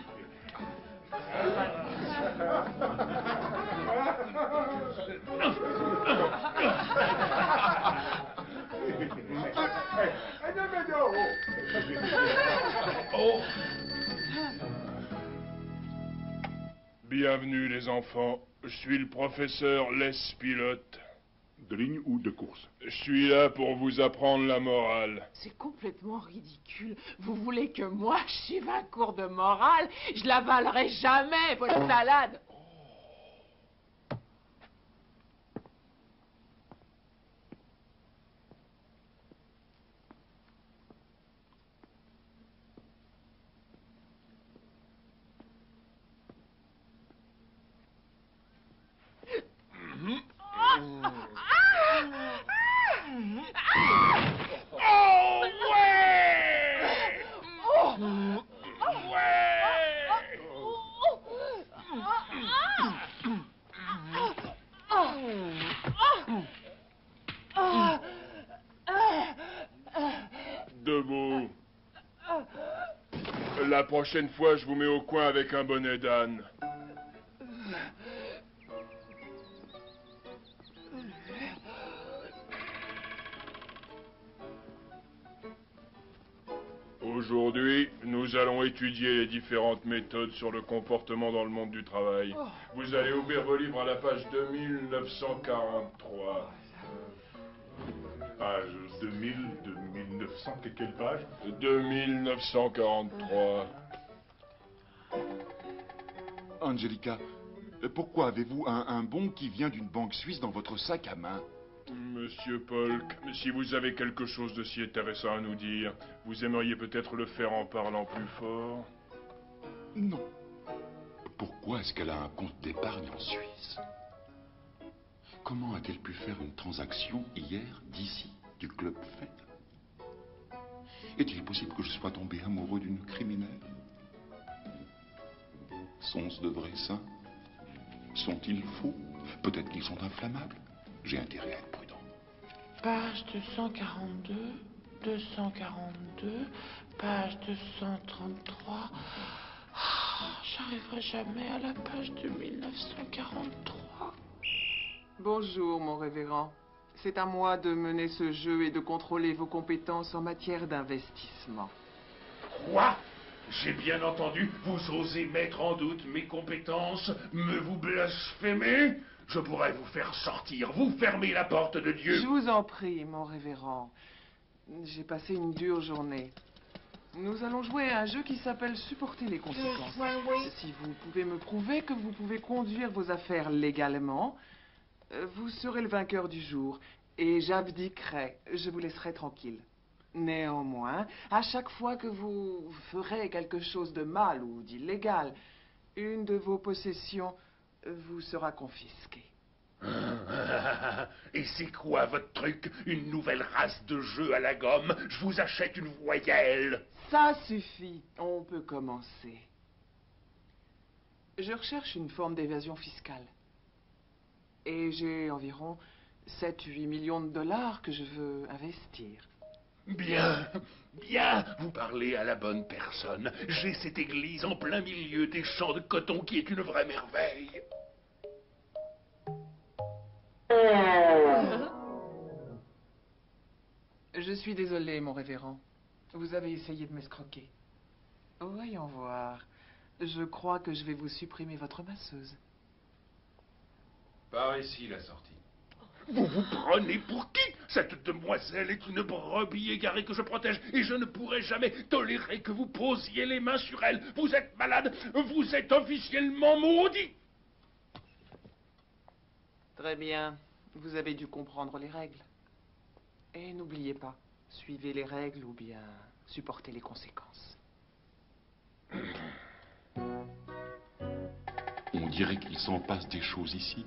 Bienvenue les enfants, je suis le professeur Les Pilote. De ligne ou de course? Je suis là pour vous apprendre la morale. C'est complètement ridicule. Vous voulez que moi, je suive un cours de morale? Je l'avalerai jamais, votre salade. Oh, ouais! Debout. La prochaine fois, je vous mets au coin avec un bonnet d'âne. Aujourd'hui, nous allons étudier les différentes méthodes sur le comportement dans le monde du travail. Vous allez ouvrir vos livres à la page 2943. Page 1900, quelle page? 2943. Angelica, pourquoi avez-vous un bon qui vient d'une banque suisse dans votre sac à main? Monsieur Polk, si vous avez quelque chose de si intéressant à nous dire, vous aimeriez peut-être le faire en parlant plus fort? Non. Pourquoi est-ce qu'elle a un compte d'épargne en Suisse? Comment a-t-elle pu faire une transaction hier, d'ici, du Club Fed? Est-il possible que je sois tombé amoureux d'une criminelle? Sont-ce de vrais seins? Sont-ils faux? Peut-être qu'ils sont inflammables. J'ai intérêt à être prudent. Page 242, 242, page 233. J'arriverai jamais à la page de 1943. Bonjour, mon révérend. C'est à moi de mener ce jeu et de contrôler vos compétences en matière d'investissement. Quoi? J'ai bien entendu, vous osez mettre en doute mes compétences, me vous blasphémer? Je pourrais vous faire sortir, vous fermer la porte de Dieu. Je vous en prie, mon révérend. J'ai passé une dure journée. Nous allons jouer à un jeu qui s'appelle Supporter les conséquences. Si vous pouvez me prouver que vous pouvez conduire vos affaires légalement, vous serez le vainqueur du jour et j'abdiquerai. Je vous laisserai tranquille. Néanmoins, à chaque fois que vous ferez quelque chose de mal ou d'illégal, une de vos possessions vous sera confisquée. Et c'est quoi votre truc? Une nouvelle race de jeu à la gomme? Je vous achète une voyelle. Ça suffit. On peut commencer. Je recherche une forme d'évasion fiscale. Et j'ai environ 7-8 millions de dollars que je veux investir. Bien, bien, vous parlez à la bonne personne. J'ai cette église en plein milieu des champs de coton qui est une vraie merveille. Je suis désolé, mon révérend. Vous avez essayé de m'escroquer. Voyons voir. Je crois que je vais vous supprimer votre masseuse. Par ici, la sortie. Vous vous prenez pour qui? Cette demoiselle est une brebis égarée que je protège et je ne pourrai jamais tolérer que vous posiez les mains sur elle. Vous êtes malade, vous êtes officiellement maudit. Très bien. Vous avez dû comprendre les règles. Et n'oubliez pas, suivez les règles ou bien supportez les conséquences. On dirait qu'il s'en passe des choses ici.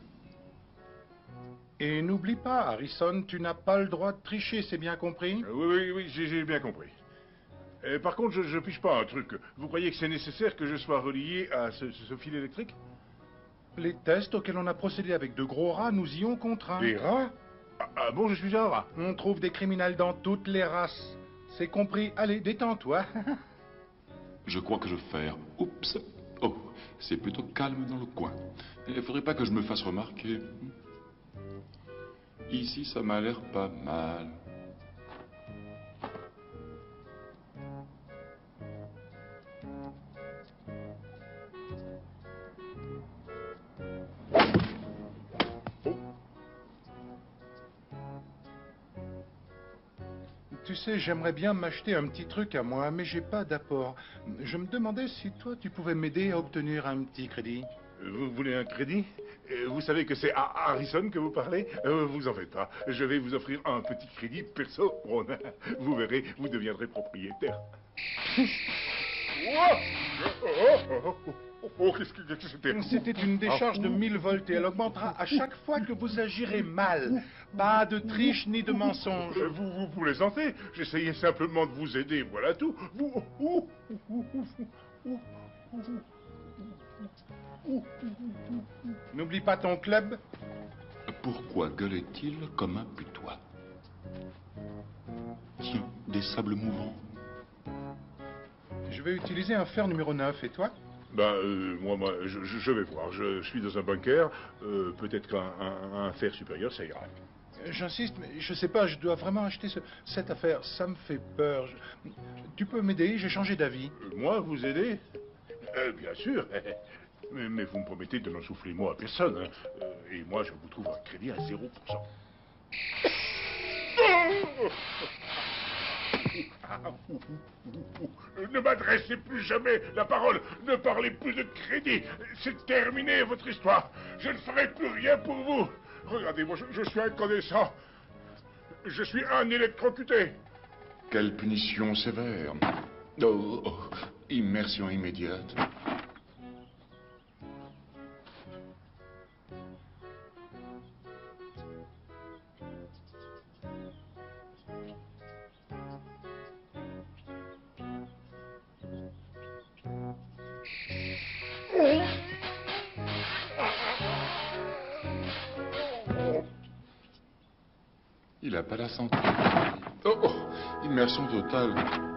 Et n'oublie pas, Harrison, tu n'as pas le droit de tricher, c'est bien compris? Oui, j'ai bien compris. Par contre, je piche pas un truc. Vous croyez que c'est nécessaire que je sois relié à ce fil électrique? Les tests auxquels on a procédé avec de gros rats nous y ont contraints. Des rats? Ah bon, je suis un rat. On trouve des criminels dans toutes les races. C'est compris. Allez, détends-toi. Je crois que je vais faire. Oups. Oh, c'est plutôt calme dans le coin. Il ne faudrait pas que je me fasse remarquer. Ici, ça m'a l'air pas mal. Tu sais, j'aimerais bien m'acheter un petit truc à moi, mais j'ai pas d'apport. Je me demandais si toi, tu pouvais m'aider à obtenir un petit crédit. Vous voulez un crédit? Vous savez que c'est à Harrison que vous parlez? Vous en faites pas. Je vais vous offrir un petit crédit perso, Ron. Vous verrez, vous deviendrez propriétaire. Oh, qu'est-ce que c'était? C'était une décharge de 1000 volts et elle augmentera à chaque fois que vous agirez mal. Pas de triche ni de mensonge. Vous plaisantez. J'essayais simplement de vous aider, voilà tout. N'oublie pas ton club. Pourquoi gueulait-il comme un putois? Tiens, des sables mouvants. Je vais utiliser un fer numéro 9, et toi? Moi, je vais voir. Je suis dans un bunker. Peut-être qu'un fer supérieur, ça ira. J'insiste, mais je sais pas, je dois vraiment acheter cette affaire. Ça me fait peur. Tu peux m'aider? J'ai changé d'avis. Moi, vous aider? Bien sûr. Mais vous me promettez de n'en souffler moi à personne. Hein. Et moi, je vous trouve un crédit à 0%. Ne m'adressez plus jamais la parole. Ne parlez plus de crédit. C'est terminé, votre histoire. Je ne ferai plus rien pour vous. Regardez-moi, je suis incandescent. Je suis un électrocuté. Quelle punition sévère. Immersion immédiate. Il a pas la santé. Immersion totale.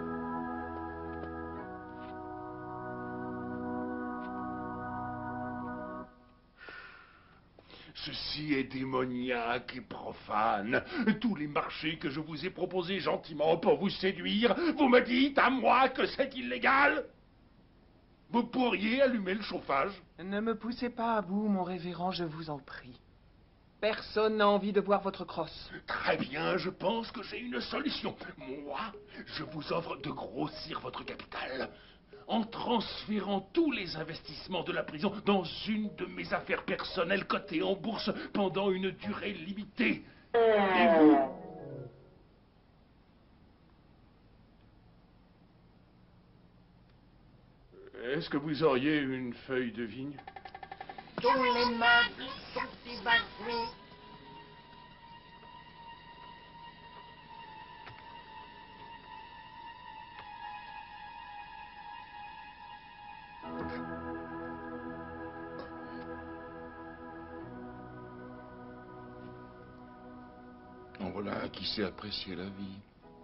Ceci est démoniaque et profane. Tous les marchés que je vous ai proposés gentiment pour vous séduire, vous me dites à moi que c'est illégal? Vous pourriez allumer le chauffage? Ne me poussez pas à bout, mon révérend, je vous en prie. Personne n'a envie de voir votre crosse. Très bien, je pense que j'ai une solution. Moi, je vous offre de grossir votre capital en transférant tous les investissements de la prison dans une de mes affaires personnelles cotées en bourse pendant une durée limitée. Et vous... Est-ce que vous auriez une feuille de vigne? Tous les meubles sont évacués. En voilà qui sait apprécier la vie.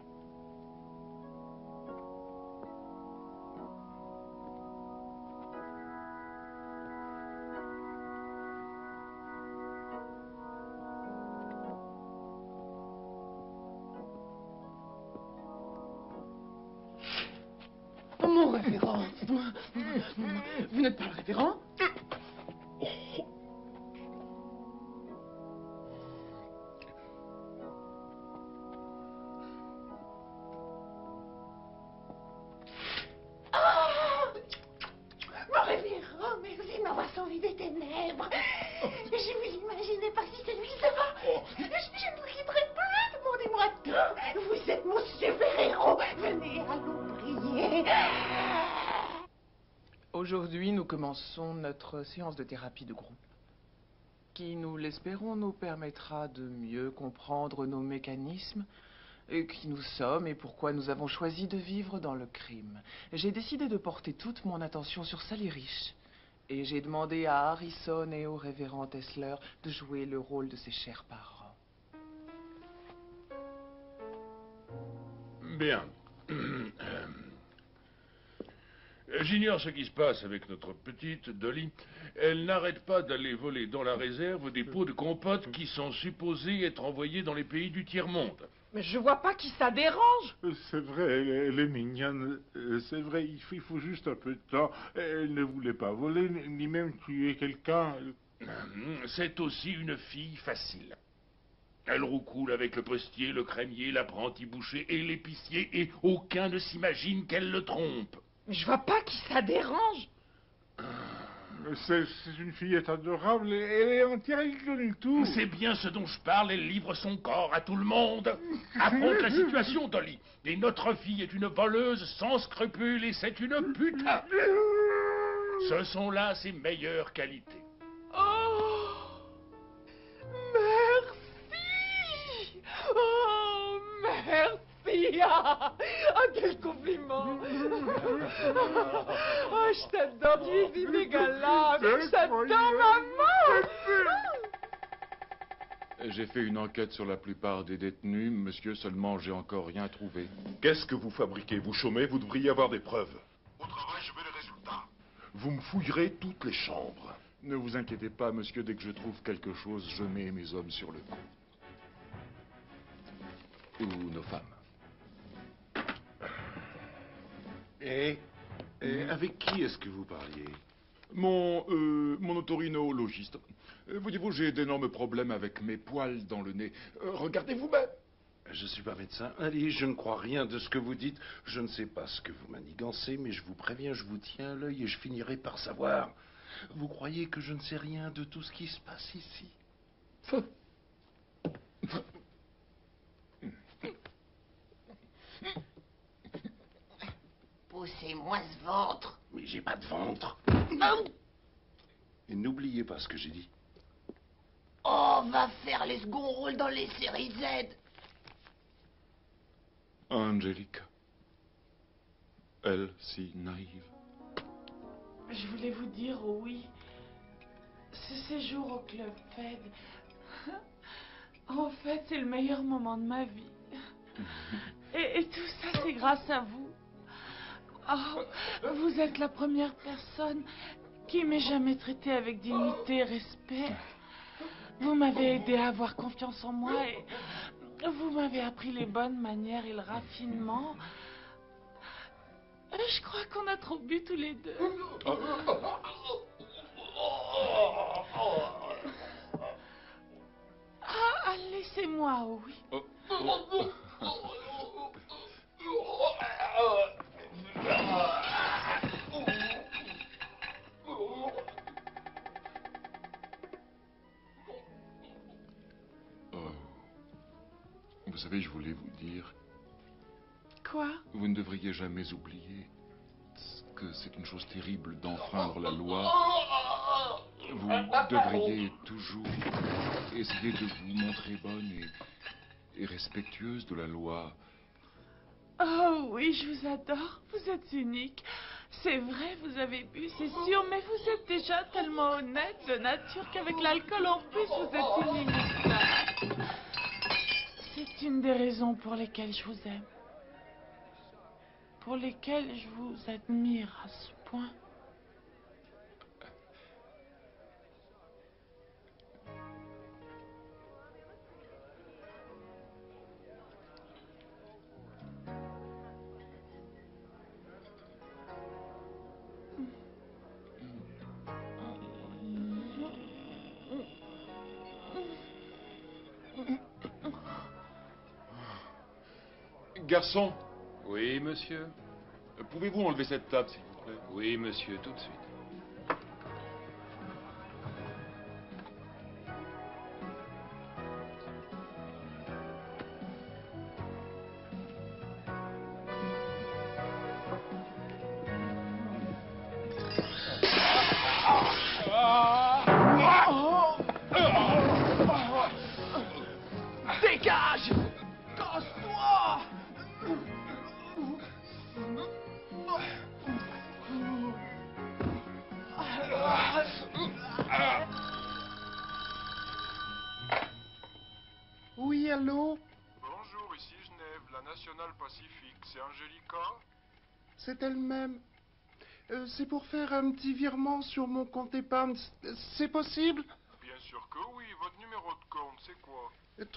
Mon révérend, vous n'êtes pas le révérend? Mon révérend, merci de m'avoir sauvé des ténèbres. Je vous imaginais pas si celui devant. Je ne vous quitterai plus. Demandez-moi tout. Vous êtes mon super-héros. Venez, allons prier. Aujourd'hui, nous commençons notre séance de thérapie de groupe, qui, nous l'espérons, nous permettra de mieux comprendre nos mécanismes, et qui nous sommes et pourquoi nous avons choisi de vivre dans le crime. J'ai décidé de porter toute mon attention sur Sally Rich, et j'ai demandé à Harrison et au révérend Tesler de jouer le rôle de ses chers parents. Bien. J'ignore ce qui se passe avec notre petite Dolly. Elle n'arrête pas d'aller voler dans la réserve des pots de compote qui sont supposés être envoyés dans les pays du tiers-monde. Mais je vois pas qui ça dérange. C'est vrai, elle est mignonne. C'est vrai, il faut juste un peu de temps. Elle ne voulait pas voler, ni même tuer quelqu'un. C'est aussi une fille facile. Elle roucoule avec le postier, le crémier, l'apprenti boucher et l'épicier, et aucun ne s'imagine qu'elle le trompe. Mais je vois pas qui ça dérange. C'est une fillette adorable, et elle est entière, elle connaît tout. C'est bien ce dont je parle, elle livre son corps à tout le monde. Affronte la situation, Dolly. Et notre fille est une voleuse sans scrupules, et c'est une pute. Ce sont là ses meilleures qualités. Oh, merci. Oh, merci. Ah, quel compliment. Oh, je t'adore, tu es inégalable. Je t'adore, maman. J'ai fait une enquête sur la plupart des détenus, monsieur, seulement j'ai encore rien trouvé. Qu'est-ce que vous fabriquez? Vous chômez? Vous devriez avoir des preuves. Au travail, je veux les résultats. Vous me fouillerez toutes les chambres. Ne vous inquiétez pas, monsieur, dès que je trouve quelque chose, je mets mes hommes sur le coup. Ou nos femmes. Et avec qui est-ce que vous parliez? Mon otorinologiste. Voyez-vous, j'ai d'énormes problèmes avec mes poils dans le nez. Regardez vous-même. Je ne suis pas médecin. Allez, je ne crois rien de ce que vous dites. Je ne sais pas ce que vous manigancez, mais je vous préviens, je vous tiens à l'œil et je finirai par savoir. Vous croyez que je ne sais rien de tout ce qui se passe ici? Poussez-moi ce ventre. Mais j'ai pas de ventre. Et n'oubliez pas ce que j'ai dit. Oh, va faire les seconds rôles dans les séries Z. Angelica. Elle, si naïve. Je voulais vous dire oui. Ce séjour au Club Fed, en fait, c'est le meilleur moment de ma vie. Et tout ça, c'est grâce à vous. Oh, vous êtes la première personne qui m'ait jamais traité avec dignité et respect. Vous m'avez aidé à avoir confiance en moi et vous m'avez appris les bonnes manières et le raffinement. Je crois qu'on a trop bu tous les deux. Ah, laissez-moi, oui. Vous savez, je voulais vous dire... Quoi? Vous ne devriez jamais oublier que c'est une chose terrible d'enfreindre la loi. Vous devriez toujours essayer de vous montrer bonne et respectueuse de la loi. Oh oui, je vous adore. Vous êtes unique. C'est vrai, vous avez bu, c'est sûr, mais vous êtes déjà tellement honnête de nature qu'avec l'alcool en plus, vous êtes inimitable. C'est une des raisons pour lesquelles je vous aime. Pour lesquelles je vous admire à ce point. Garçon. Oui, monsieur. Pouvez-vous enlever cette table, s'il vous plaît? Oui, monsieur, tout de suite. Dégage! Casse-toi! Oui, allô? Bonjour, ici Genève, la Nationale Pacifique. C'est Angelica? C'est elle-même. C'est pour faire un petit virement sur mon compte épargne. C'est possible? Bien sûr que oui. Votre numéro de compte, c'est quoi?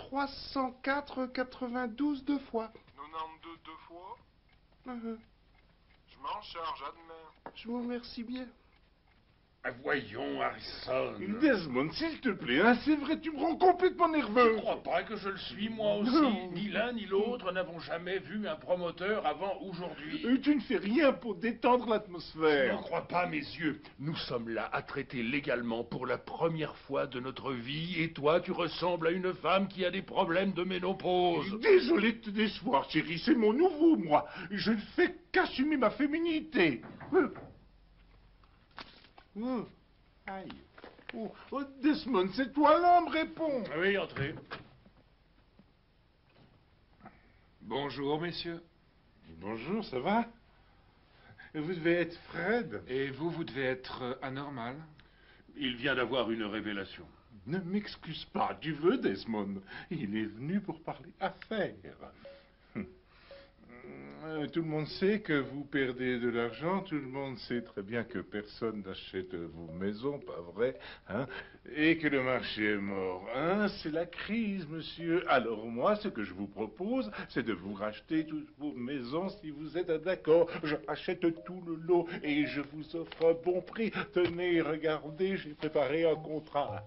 304,92 deux fois. 92 deux fois? Uh-huh. Je m'en charge, à demain. Je vous remercie bien. Voyons, Harrison. Desmond, s'il te plaît, hein, c'est vrai, tu me rends complètement nerveux. Je crois pas que je le suis moi aussi. Non. Ni l'un ni l'autre n'avons jamais vu un promoteur avant aujourd'hui. Tu ne fais rien pour détendre Je l'atmosphère. n'en crois pas mes yeux. Nous sommes là à traiter légalement pour la première fois de notre vie et toi tu ressembles à une femme qui a des problèmes de ménopause. Désolé de te décevoir, chérie, c'est mon nouveau moi. Je ne fais qu'assumer ma féminité. Aïe. Oh, Desmond, c'est toi l'homme, réponds. Oui, entrez. Bonjour, messieurs. Bonjour, ça va? Vous devez être Fred. Et vous devez être anormal. Il vient d'avoir une révélation. Ne m'excuse pas, tu veux, Desmond? Il est venu pour parler affaires. Tout le monde sait que vous perdez de l'argent, tout le monde sait très bien que personne n'achète vos maisons, pas vrai, hein? Et que le marché est mort, hein? C'est la crise, monsieur. Alors moi, ce que je vous propose, c'est de vous racheter toutes vos maisons si vous êtes d'accord. Je rachète tout le lot et je vous offre un bon prix. Tenez, regardez, j'ai préparé un contrat.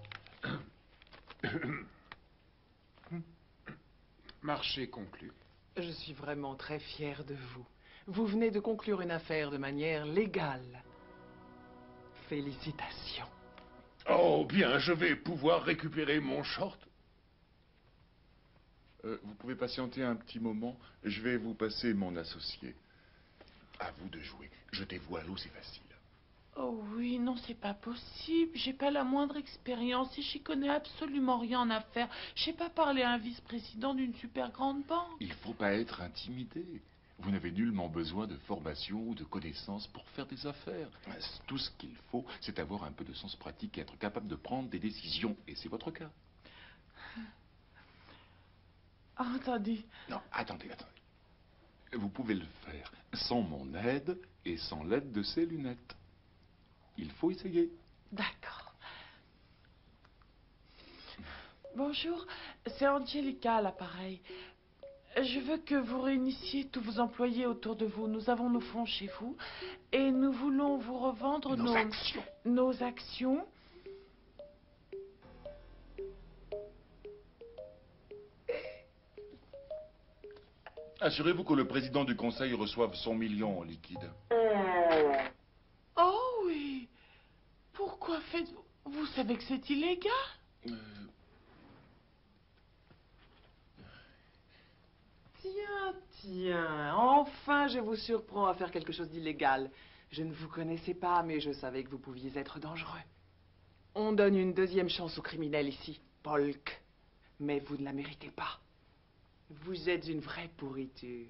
Marché conclu. Je suis vraiment très fière de vous. Vous venez de conclure une affaire de manière légale. Félicitations. Oh bien, je vais pouvoir récupérer mon short. Vous pouvez patienter un petit moment. Je vais vous passer mon associé. À vous de jouer. Jeter voiles, c'est facile. Oh oui, non, c'est pas possible. J'ai pas la moindre expérience et j'y connais absolument rien en affaires. Je sais pas parler à un vice-président d'une super grande banque. Il faut pas être intimidé. Vous n'avez nullement besoin de formation ou de connaissances pour faire des affaires. Tout ce qu'il faut, c'est avoir un peu de sens pratique et être capable de prendre des décisions. Et c'est votre cas. Ah, attendez. Non, attendez. Vous pouvez le faire sans mon aide et sans l'aide de ces lunettes. Il faut essayer. D'accord. Bonjour, c'est Angelica à l'appareil. Je veux que vous réunissiez tous vos employés autour de vous. Nous avons nos fonds chez vous et nous voulons vous revendre nos actions. Assurez-vous que le président du conseil reçoive 100 millions en liquide. Oh oui. Pourquoi faites-vous... Vous savez que c'est illégal? Tiens, enfin je vous surprends à faire quelque chose d'illégal. Je ne vous connaissais pas, mais je savais que vous pouviez être dangereux. On donne une deuxième chance aux criminels ici, Polk. Mais vous ne la méritez pas. Vous êtes une vraie pourriture.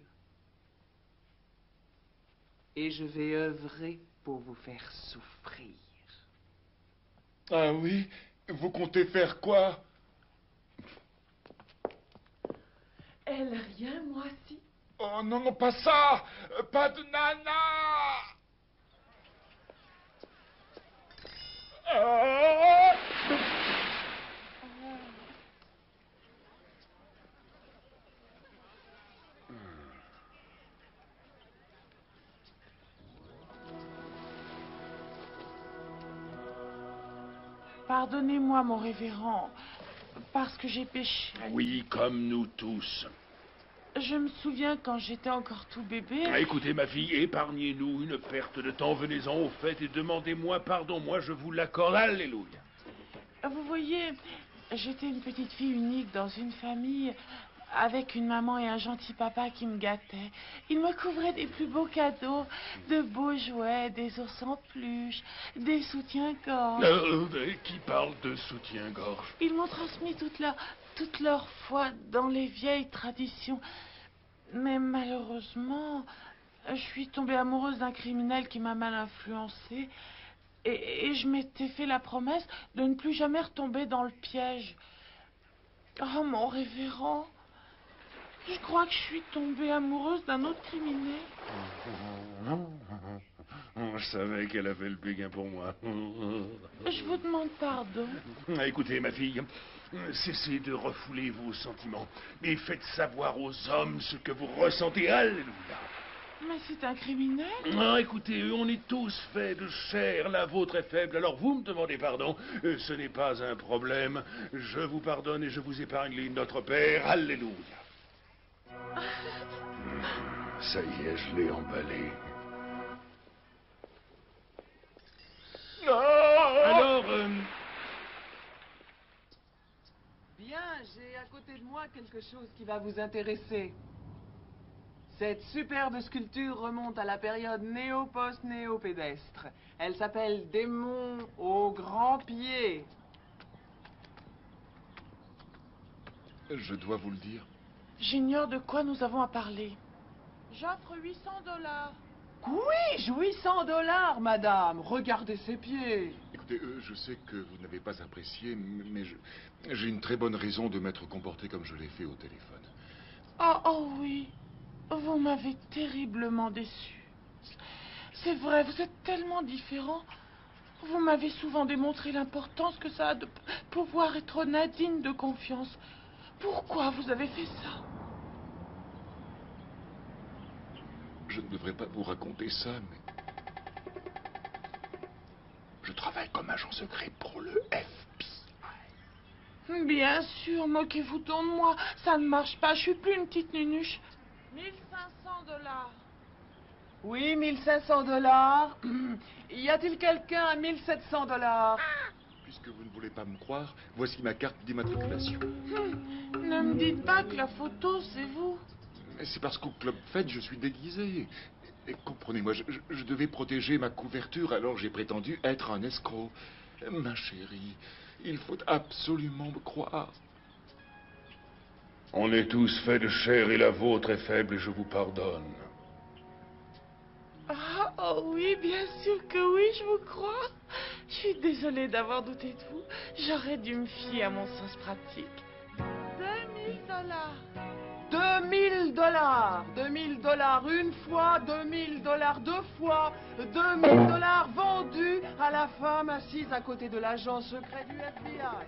Et je vais œuvrer pour vous faire souffrir. Ah oui? Vous comptez faire quoi? Elle rien, moi si. Oh non, pas ça! Pas de nana! Ah! Pardonnez-moi, mon révérend, parce que j'ai péché. Oui, comme nous tous. Je me souviens quand j'étais encore tout bébé... Écoutez, ma fille, épargnez-nous une perte de temps. Venez-en au fait et demandez-moi pardon. Moi, je vous l'accorde. Alléluia. Vous voyez, j'étais une petite fille unique dans une famille avec une maman et un gentil papa qui me gâtaient. Ils me couvraient des plus beaux cadeaux, de beaux jouets, des ours en peluche, des soutiens-gorge. Qui parle de soutien-gorge? Ils m'ont transmis toute leur foi dans les vieilles traditions. Mais malheureusement, je suis tombée amoureuse d'un criminel qui m'a mal influencée. Et je m'étais fait la promesse de ne plus jamais retomber dans le piège. Oh, mon révérend, je crois que je suis tombée amoureuse d'un autre criminel. Je savais qu'elle avait le béguin pour moi. Je vous demande pardon. Écoutez, ma fille, cessez de refouler vos sentiments et faites savoir aux hommes ce que vous ressentez. Alléluia. Mais c'est un criminel. Ah, écoutez, on est tous faits de chair, la vôtre est faible, alors vous me demandez pardon, ce n'est pas un problème, je vous pardonne et je vous épargne les Notre Père, alléluia. Ça y est, je l'ai emballé. Alors, Bien, j'ai à côté de moi quelque chose qui va vous intéresser. Cette superbe sculpture remonte à la période néo-post-néo-pédestre. Elle s'appelle Démon au grand pied. Je dois vous le dire. J'ignore de quoi nous avons à parler. J'offre $800. Oui, 800 $, madame. Regardez ses pieds. Écoutez, je sais que vous n'avez pas apprécié, mais j'ai une très bonne raison de m'être comporté comme je l'ai fait au téléphone. Oh oui, vous m'avez terriblement déçu. C'est vrai, vous êtes tellement différents. Vous m'avez souvent démontré l'importance que ça a de pouvoir être honnête, digne de confiance. Pourquoi vous avez fait ça? Je ne devrais pas vous raconter ça, mais... je travaille comme agent secret pour le FBI. Bien sûr, moquez-vous donc de moi. Ça ne marche pas, je suis plus une petite nunuche. $1500. Oui, 1500 $. Y a-t-il quelqu'un à 1700 $? Puisque vous ne voulez pas me croire, voici ma carte d'immatriculation. Ne me dites pas que la photo, c'est vous. Mais c'est parce qu'au Club Fed, je suis déguisé. Et comprenez-moi, je devais protéger ma couverture, alors j'ai prétendu être un escroc. Ma chérie, il faut absolument me croire. On est tous faits de chair et la vôtre est faible et je vous pardonne. Ah, oh oui, bien sûr que oui, je vous crois. Je suis désolée d'avoir douté de vous. J'aurais dû me fier à mon sens pratique. $2000. 2000 $. 2000 $ une fois, 2000 $ deux fois, 2000 $ vendus à la femme assise à côté de l'agent secret du FBI.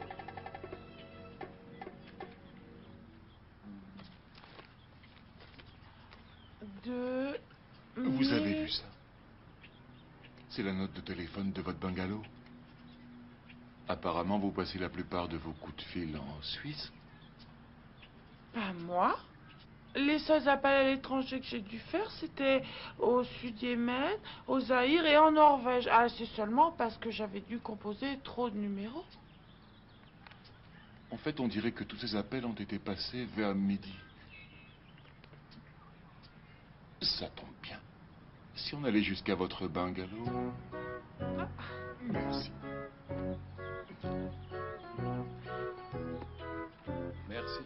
Vous avez vu ça? C'est la note de téléphone de votre bungalow. Apparemment, vous passez la plupart de vos coups de fil en Suisse. Pas moi. Les seuls appels à l'étranger que j'ai dû faire, c'était au Sud-Yémen, au Zaïre et en Norvège. Ah, c'est seulement parce que j'avais dû composer trop de numéros. En fait, on dirait que tous ces appels ont été passés vers midi. Ça tombe bien. Si on allait jusqu'à votre bungalow... Merci. Merci.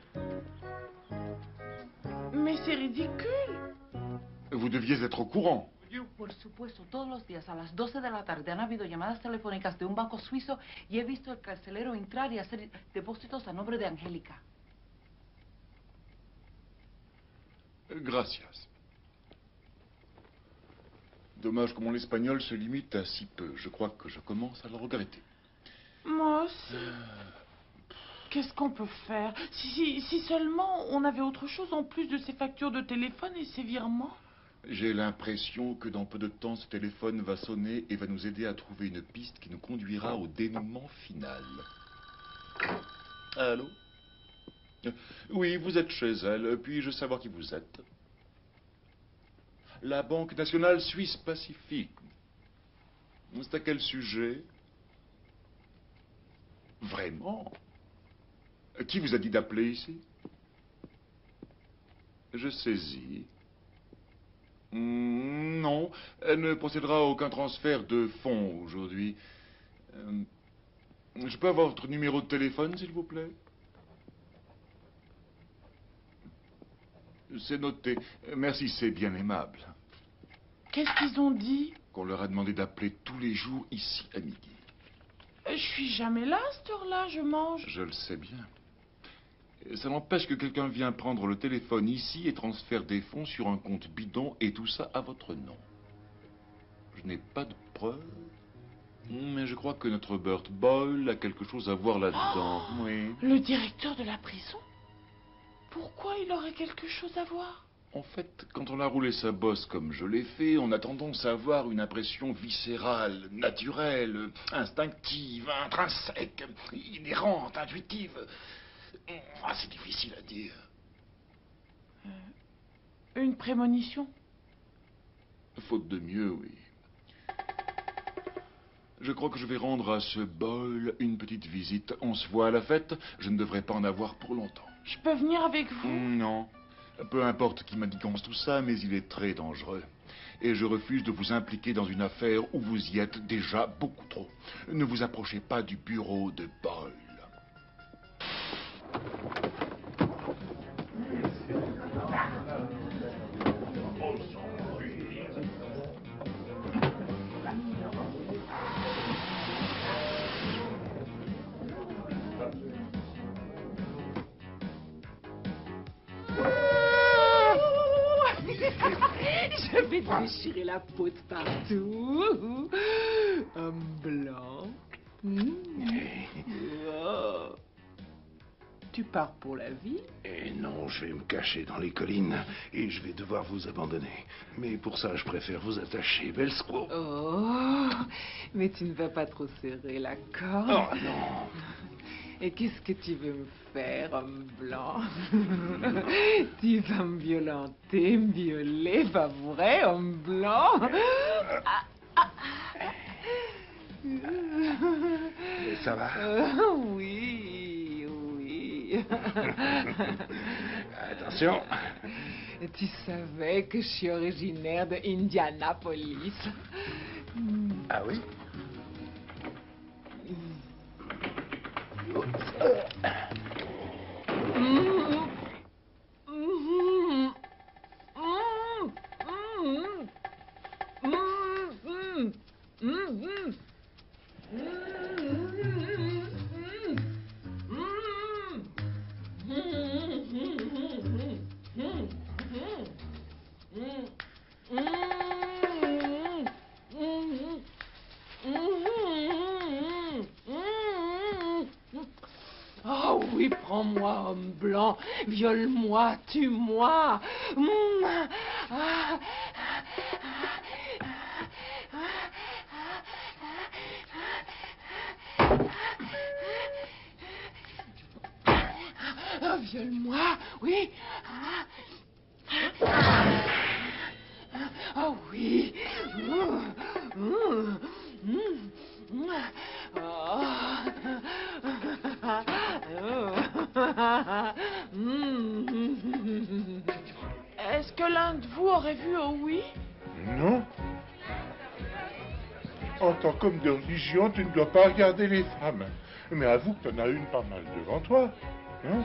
Mais c'est ridicule. Vous deviez être au courant. Por supuesto, todos los días a las 12 de la tarde han habido llamadas telefónicas de un banco suizo y he visto el carcelero entrar y hacer depósitos a nombre de Angélica. Gracias. Dommage que mon espagnol se limite à si peu. Je crois que je commence à le regretter. Moi aussi. Qu'est-ce qu'on peut faire? Si seulement on avait autre chose en plus de ces factures de téléphone et ces virements. J'ai l'impression que dans peu de temps, ce téléphone va sonner et va nous aider à trouver une piste qui nous conduira au dénouement final. Allô? Oui, vous êtes chez elle. Puis-je savoir qui vous êtes? La Banque nationale suisse Pacifique. C'est à quel sujet? Vraiment? Qui vous a dit d'appeler ici? Je saisis. Non, elle ne procédera à aucun transfert de fonds aujourd'hui. Je peux avoir votre numéro de téléphone, s'il vous plaît? C'est noté. Merci, c'est bien aimable. Qu'est-ce qu'ils ont dit? Qu'on leur a demandé d'appeler tous les jours ici à midi. Je suis jamais là à cette heure-là, je mange. Je le sais bien. Ça n'empêche que quelqu'un vient prendre le téléphone ici et transfère des fonds sur un compte bidon et tout ça à votre nom. Je n'ai pas de preuves. Mais je crois que notre Bert Boyle a quelque chose à voir là-dedans. Oui. Le directeur de la prison? Pourquoi il aurait quelque chose à voir? En fait, quand on a roulé sa bosse comme je l'ai fait, on a tendance à avoir une impression viscérale, naturelle, instinctive, intrinsèque, inhérente, intuitive. Ah, c'est difficile à dire. Une prémonition? Faute de mieux, oui. Je crois que je vais rendre à ce Boyle une petite visite. On se voit à la fête, je ne devrais pas en avoir pour longtemps. Je peux venir avec vous? Non. Peu importe qui manigance tout ça, mais il est très dangereux. Et je refuse de vous impliquer dans une affaire où vous y êtes déjà beaucoup trop. Ne vous approchez pas du bureau de Boyle. Je vais te déchirer la peau de partout. Homme blanc. Oh. Tu pars pour la vie? Eh non, je vais me cacher dans les collines et je vais devoir vous abandonner. Mais pour ça, je préfère vous attacher, belle squaw. Oh, mais tu ne vas pas trop serrer la corde. Oh non. Et qu'est-ce que tu veux me faire, homme blanc? Tu vas me violenter, me violer, pas vrai, homme blanc? Ça va? Oui, oui. Attention. Tu savais que je suis originaire de Indianapolis. Ah oui? Oh oui, prends-moi, homme blanc, viole-moi, tue-moi. Viole-moi, oui. Oh oui. Est-ce que l'un de vous aurait vu oui? Non. En tant qu'homme de religion, tu ne dois pas regarder les femmes. Mais avoue que t'en as une pas mal devant toi. Hein?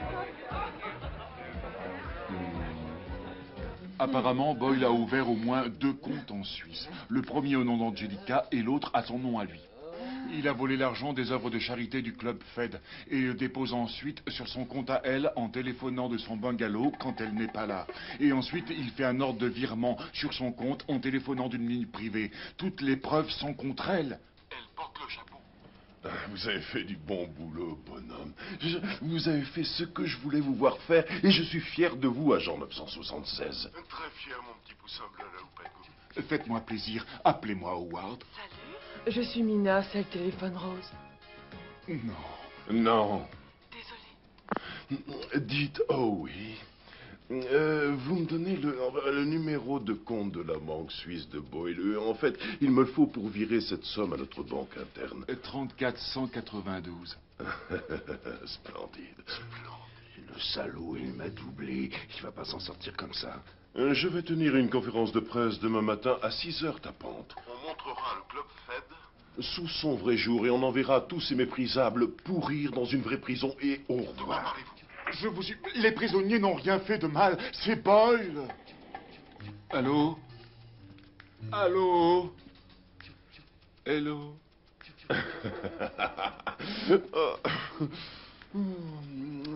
Apparemment, Boyle a ouvert au moins 2 comptes en Suisse. Le premier au nom d'Angelica et l'autre à son nom à lui. Il a volé l'argent des œuvres de charité du Club Fed et le dépose ensuite sur son compte à elle en téléphonant de son bungalow quand elle n'est pas là. Et ensuite, il fait un ordre de virement sur son compte en téléphonant d'une ligne privée. Toutes les preuves sont contre elle. Elle porte le chapeau. Vous avez fait du bon boulot, bonhomme. Vous avez fait ce que je voulais vous voir faire et je suis fier de vous, agent 976. Très fier, mon petit poussin bleu là ou pas. Faites-moi plaisir, appelez-moi Howard. Je suis Mina, c'est le téléphone rose. Non. Non. Désolé. Dites, oh oui. Vous me donnez le numéro de compte de la banque suisse de Boyle. En fait, il me le faut pour virer cette somme à notre banque interne. 34 192. Splendide. Le salaud, il m'a doublé. Il va pas s'en sortir comme ça. Je vais tenir une conférence de presse demain matin à 6h tapante. On montrera le Club Fed sous son vrai jour et on enverra tous ces méprisables pourrir dans une vraie prison et au revoir. Je vous... Les prisonniers n'ont rien fait de mal. C'est Boyle. Allô? Allô? Hello?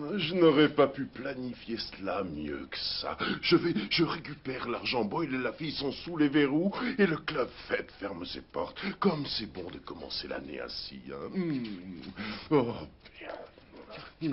Je n'aurais pas pu planifier cela mieux que ça. Je récupère l'argent. Boyle et la fille sont sous les verrous et le club Fed ferme ses portes. Comme c'est bon de commencer l'année ainsi, hein. Oh, bien.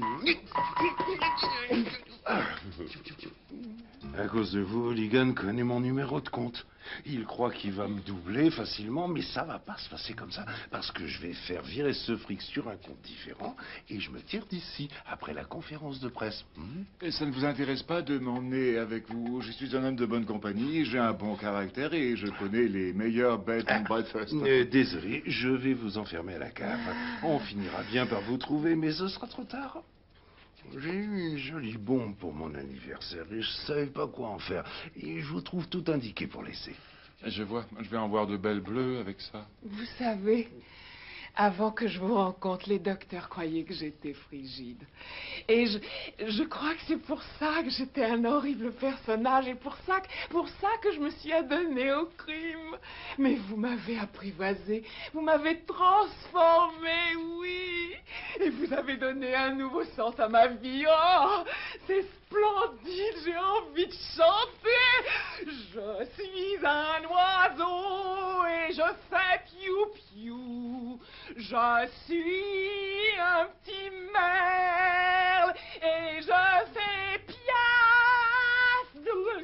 À cause de vous, Hooligan connaît mon numéro de compte. Il croit qu'il va me doubler facilement, mais ça va pas se passer comme ça, parce que je vais faire virer ce fric sur un compte différent, et je me tire d'ici, après la conférence de presse. Et ça ne vous intéresse pas de m'emmener avec vous? Je suis un homme de bonne compagnie, j'ai un bon caractère, et je connais les meilleurs bed and breakfast. Désolé, je vais vous enfermer à la cave. On finira bien par vous trouver, mais ce sera trop tard. J'ai eu une jolie bombe pour mon anniversaire et je savais pas quoi en faire. Et je vous trouve tout indiqué pour l'essai. Je vois, je vais en voir de belles bleues avec ça. Vous savez, avant que je vous rencontre, les docteurs croyaient que j'étais frigide. Et je crois que c'est pour ça que j'étais un horrible personnage et pour ça que je me suis adonnée au crime. Mais vous m'avez apprivoisée, vous m'avez transformée, oui. Et vous avez donné un nouveau sens à ma vie. Oh, c'est splendide, j'ai envie de chanter. Je suis un oiseau et je fais piou-piou. Je suis un petit merle et je fais piaf.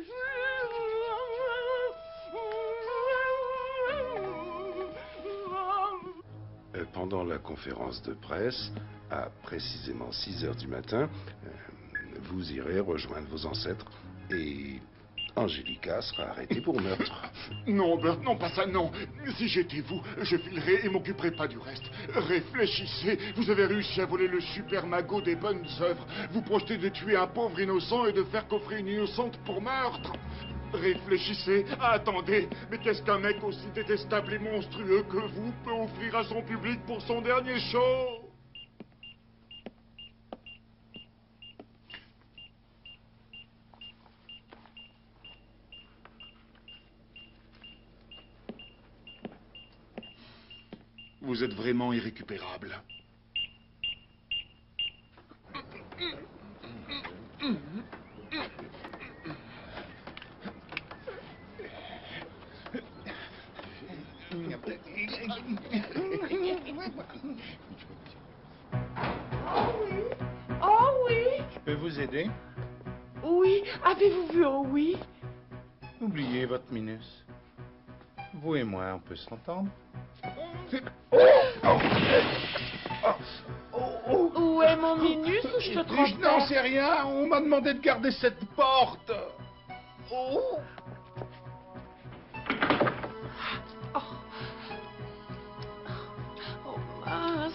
Pendant la conférence de presse, à précisément 6 heures du matin, vous irez rejoindre vos ancêtres et Angelica sera arrêtée pour meurtre. Non, Bert, non, pas ça, non. Si j'étais vous, je filerais et m'occuperais pas du reste. Réfléchissez, vous avez réussi à voler le super magot des bonnes œuvres. Vous projetez de tuer un pauvre innocent et de faire coffrer une innocente pour meurtre. Réfléchissez, attendez, mais qu'est-ce qu'un mec aussi détestable et monstrueux que vous peut offrir à son public pour son dernier show? Vous êtes vraiment irrécupérable. Oh oui. Je peux vous aider? Oui, avez-vous vu Oh oui? Oubliez votre minus. Vous et moi, on peut s'entendre? Où est mon minus ou je te trompe? Je n'en sais rien, on m'a demandé de garder cette porte. Oh. Oh mince.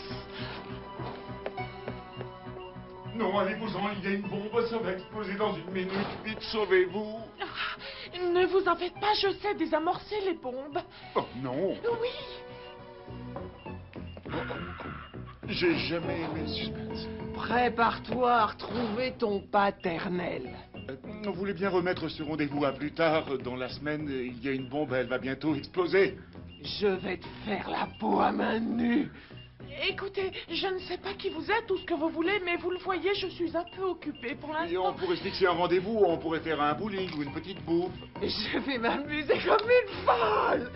Non, allez-vous-en, il y a une bombe, ça va exploser dans une minute. Vite, sauvez-vous. Ne vous en faites pas, je sais désamorcer les bombes. Oh non. Oui. J'ai jamais aimé le suspense. Prépare-toi à retrouver ton paternel. On voulait bien remettre ce rendez-vous à plus tard. Dans la semaine, il y a une bombe, elle va bientôt exploser. Je vais te faire la peau à main nue. Écoutez, je ne sais pas qui vous êtes ou ce que vous voulez, mais vous le voyez, je suis un peu occupée pour l'instant. Et on pourrait se fixer un rendez-vous, on pourrait faire un bowling ou une petite bouffe. Je vais m'amuser comme une folle.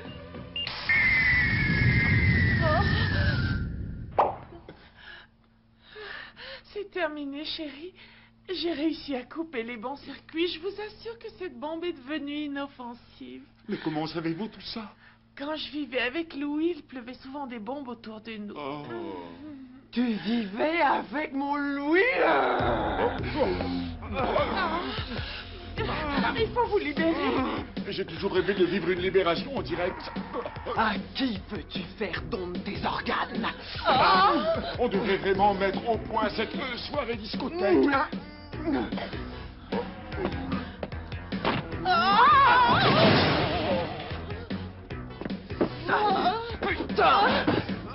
C'est terminé, chérie. J'ai réussi à couper les bons circuits. Je vous assure que cette bombe est devenue inoffensive. Mais comment savez-vous tout ça? Quand je vivais avec Louis, il pleuvait souvent des bombes autour de nous. Oh. Tu vivais avec mon Louis? Il faut vous libérer. J'ai toujours rêvé de vivre une libération en direct. À qui peux-tu faire don de tes organes? On devrait vraiment mettre au point cette soirée discothèque. Putain!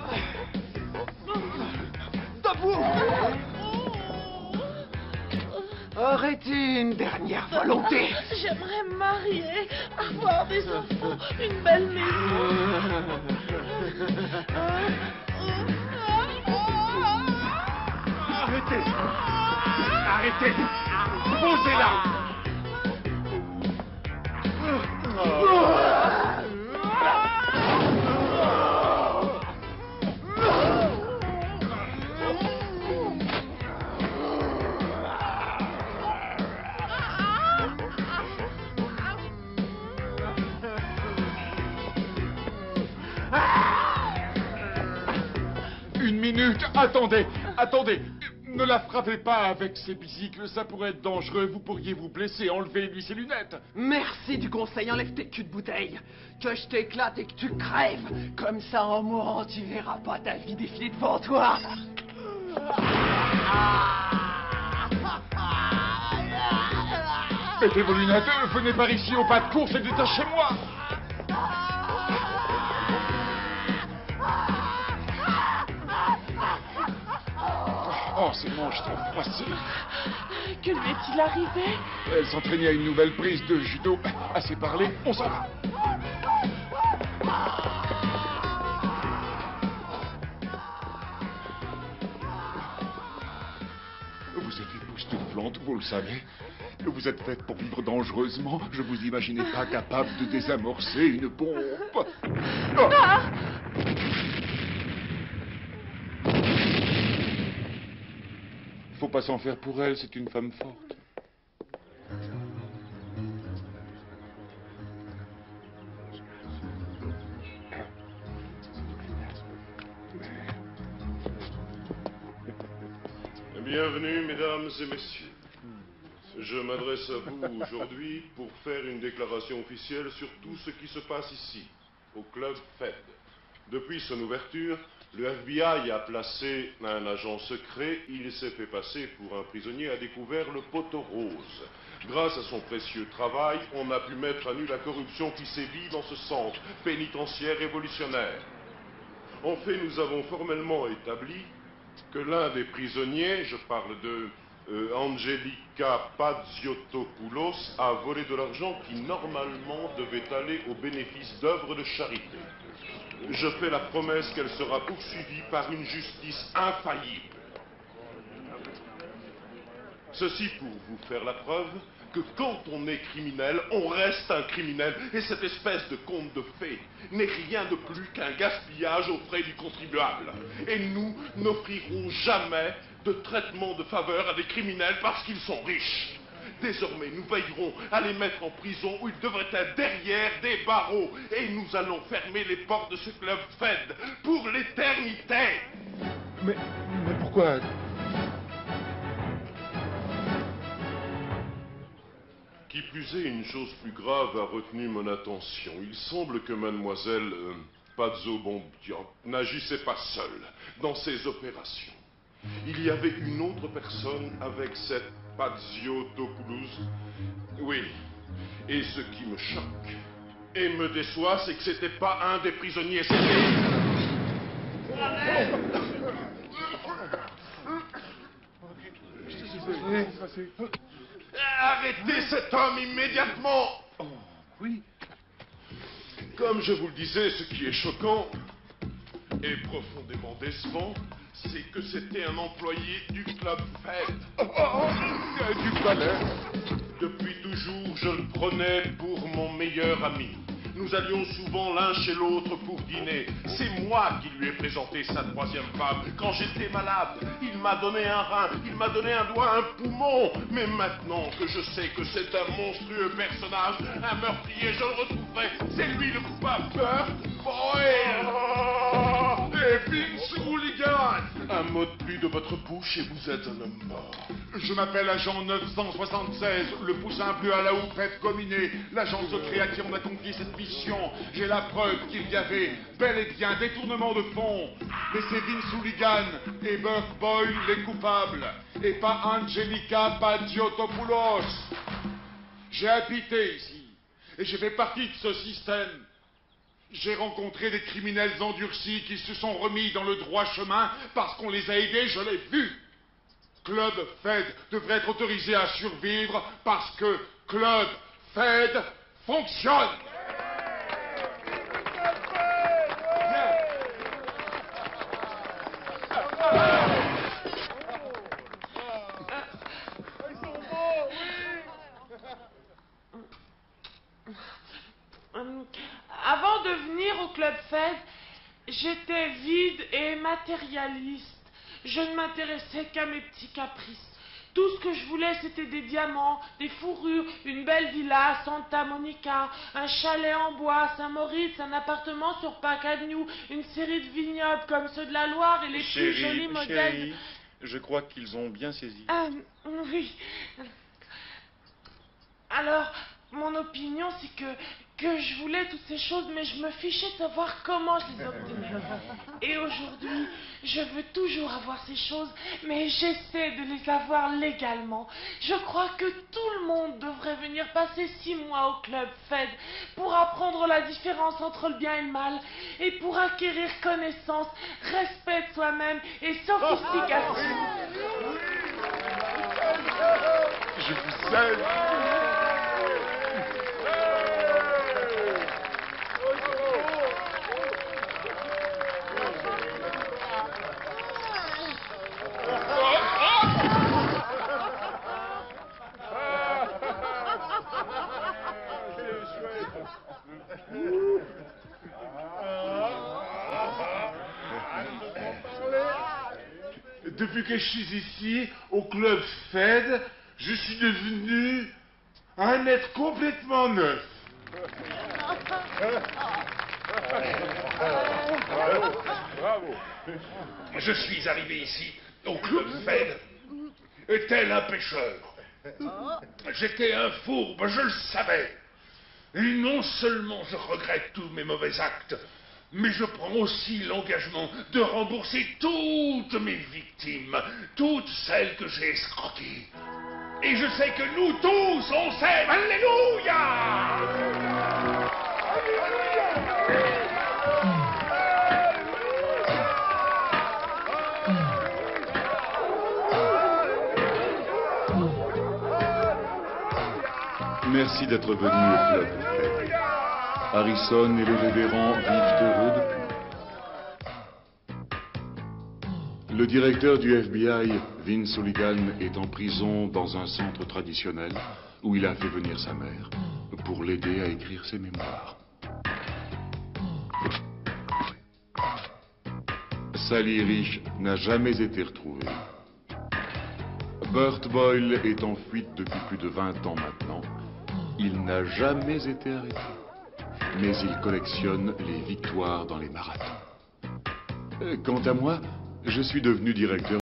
Debout! Aurais-tu une dernière volonté? J'aimerais me marier, avoir des enfants, une belle maison. Arrêtez! Arrêtez. Posez-la. Une minute, attendez, attendez. Ne la frappez pas avec ces bicycles, ça pourrait être dangereux. Vous pourriez vous blesser, enlevez-lui ses lunettes. Merci du conseil, enlève tes culs de bouteille. Que je t'éclate et que tu crèves. Comme ça, en mourant, tu verras pas ta vie défiler devant toi. Mettez vos lunettes, venez par ici au pas de course et détachez-moi. Oh, ces manches trop froissées. Que lui est-il arrivé? Elle s'entraînait à une nouvelle prise de judo. Assez parlé, on s'en va. Vous êtes époustouflante, vous le savez. Vous êtes faite pour vivre dangereusement. Je vous imaginais pas capable de désamorcer une bombe. Oh. Faut pas s'en faire pour elle, c'est une femme forte. Bienvenue, mesdames et messieurs. Je m'adresse à vous aujourd'hui pour faire une déclaration officielle sur tout ce qui se passe ici, au Club Fed. Depuis son ouverture, le FBI a placé un agent secret. Il s'est fait passer pour un prisonnier, a découvert le poteau rose. Grâce à son précieux travail, on a pu mettre à nu la corruption qui sévit dans ce centre pénitentiaire révolutionnaire. En fait, nous avons formellement établi que l'un des prisonniers, je parle de Angelika Padziotopoulos, a volé de l'argent qui normalement devait aller au bénéfice d'œuvres de charité. Je fais la promesse qu'elle sera poursuivie par une justice infaillible. Ceci pour vous faire la preuve que quand on est criminel, on reste un criminel. Et cette espèce de conte de fées n'est rien de plus qu'un gaspillage aux frais du contribuable. Et nous n'offrirons jamais de traitement de faveur à des criminels parce qu'ils sont riches. Désormais, nous veillerons à les mettre en prison où ils devraient être derrière des barreaux. Et nous allons fermer les portes de ce club Fed pour l'éternité. Mais pourquoi? Qui plus est, une chose plus grave a retenu mon attention. Il semble que mademoiselle Padziotopoulos n'agissait pas seule dans ses opérations. Il y avait une autre personne avec cette Padziotopoulos. Oui, et ce qui me choque et me déçoit, c'est que c'était pas un des prisonniers, c'était... Arrêtez cet homme immédiatement! Oh, oui. Comme je vous le disais, ce qui est choquant et profondément décevant, c'est que c'était un employé du Club Fed. Du palais. Depuis toujours, je le prenais pour mon meilleur ami. Nous allions souvent l'un chez l'autre pour dîner. C'est moi qui lui ai présenté sa troisième femme. Quand j'étais malade, il m'a donné un rein, il m'a donné un doigt, un poumon. Mais maintenant que je sais que c'est un monstrueux personnage, un meurtrier, je le retrouverai. C'est lui le coupable. Burt Boyle. Et Vince Hooligan. Un mot de plus de votre bouche et vous êtes un homme mort. Je m'appelle agent 976, le poussin bleu à la houppette gominée, l'agent secret à qui on a confié cette mission. J'ai la preuve qu'il y avait bel et bien détournement de fonds. Mais c'est Vince Hooligan et Burt Boyle les coupables, et pas Angelika Padziotopoulos. J'ai habité ici, et j'ai fait partie de ce système. J'ai rencontré des criminels endurcis qui se sont remis dans le droit chemin parce qu'on les a aidés, je l'ai vu. Club Fed devrait être autorisé à survivre parce que Club Fed fonctionne. vide et matérialiste. Je ne m'intéressais qu'à mes petits caprices. Tout ce que je voulais, c'était des diamants, des fourrures, une belle villa à Santa Monica, un chalet en bois à Saint-Moritz, un appartement sur Park Avenue, une série de vignobles comme ceux de la Loire et les plus jolis modèles. Chérie, je crois qu'ils ont bien saisi. Oui. Alors, mon opinion, c'est que je voulais toutes ces choses, mais je me fichais de savoir comment je les obtenais. Et aujourd'hui, je veux toujours avoir ces choses, mais j'essaie de les avoir légalement. Je crois que tout le monde devrait venir passer 6 mois au Club Fed pour apprendre la différence entre le bien et le mal, et pour acquérir connaissance, respect de soi-même et sophistication. Je vous salue. Depuis que je suis ici, au Club Fed, je suis devenu un être complètement neuf. Bravo. Je suis arrivé ici, au Club Fed, tel un pêcheur. J'étais un fourbe, je le savais. Et non seulement je regrette tous mes mauvais actes, mais je prends aussi l'engagement de rembourser toutes mes victimes, toutes celles que j'ai escroquées. Et je sais que nous tous, on s'aime. Alléluia! Merci d'être venu au Club Fed. Harrison et le révérend vivent heureux depuis. Le directeur du FBI, Vince Hooligan, est en prison dans un centre traditionnel où il a fait venir sa mère pour l'aider à écrire ses mémoires. Sally Rich n'a jamais été retrouvée. Burt Boyle est en fuite depuis plus de 20 ans maintenant. Il n'a jamais été arrêté. Mais il collectionne les victoires dans les marathons. Quant à moi, je suis devenu directeur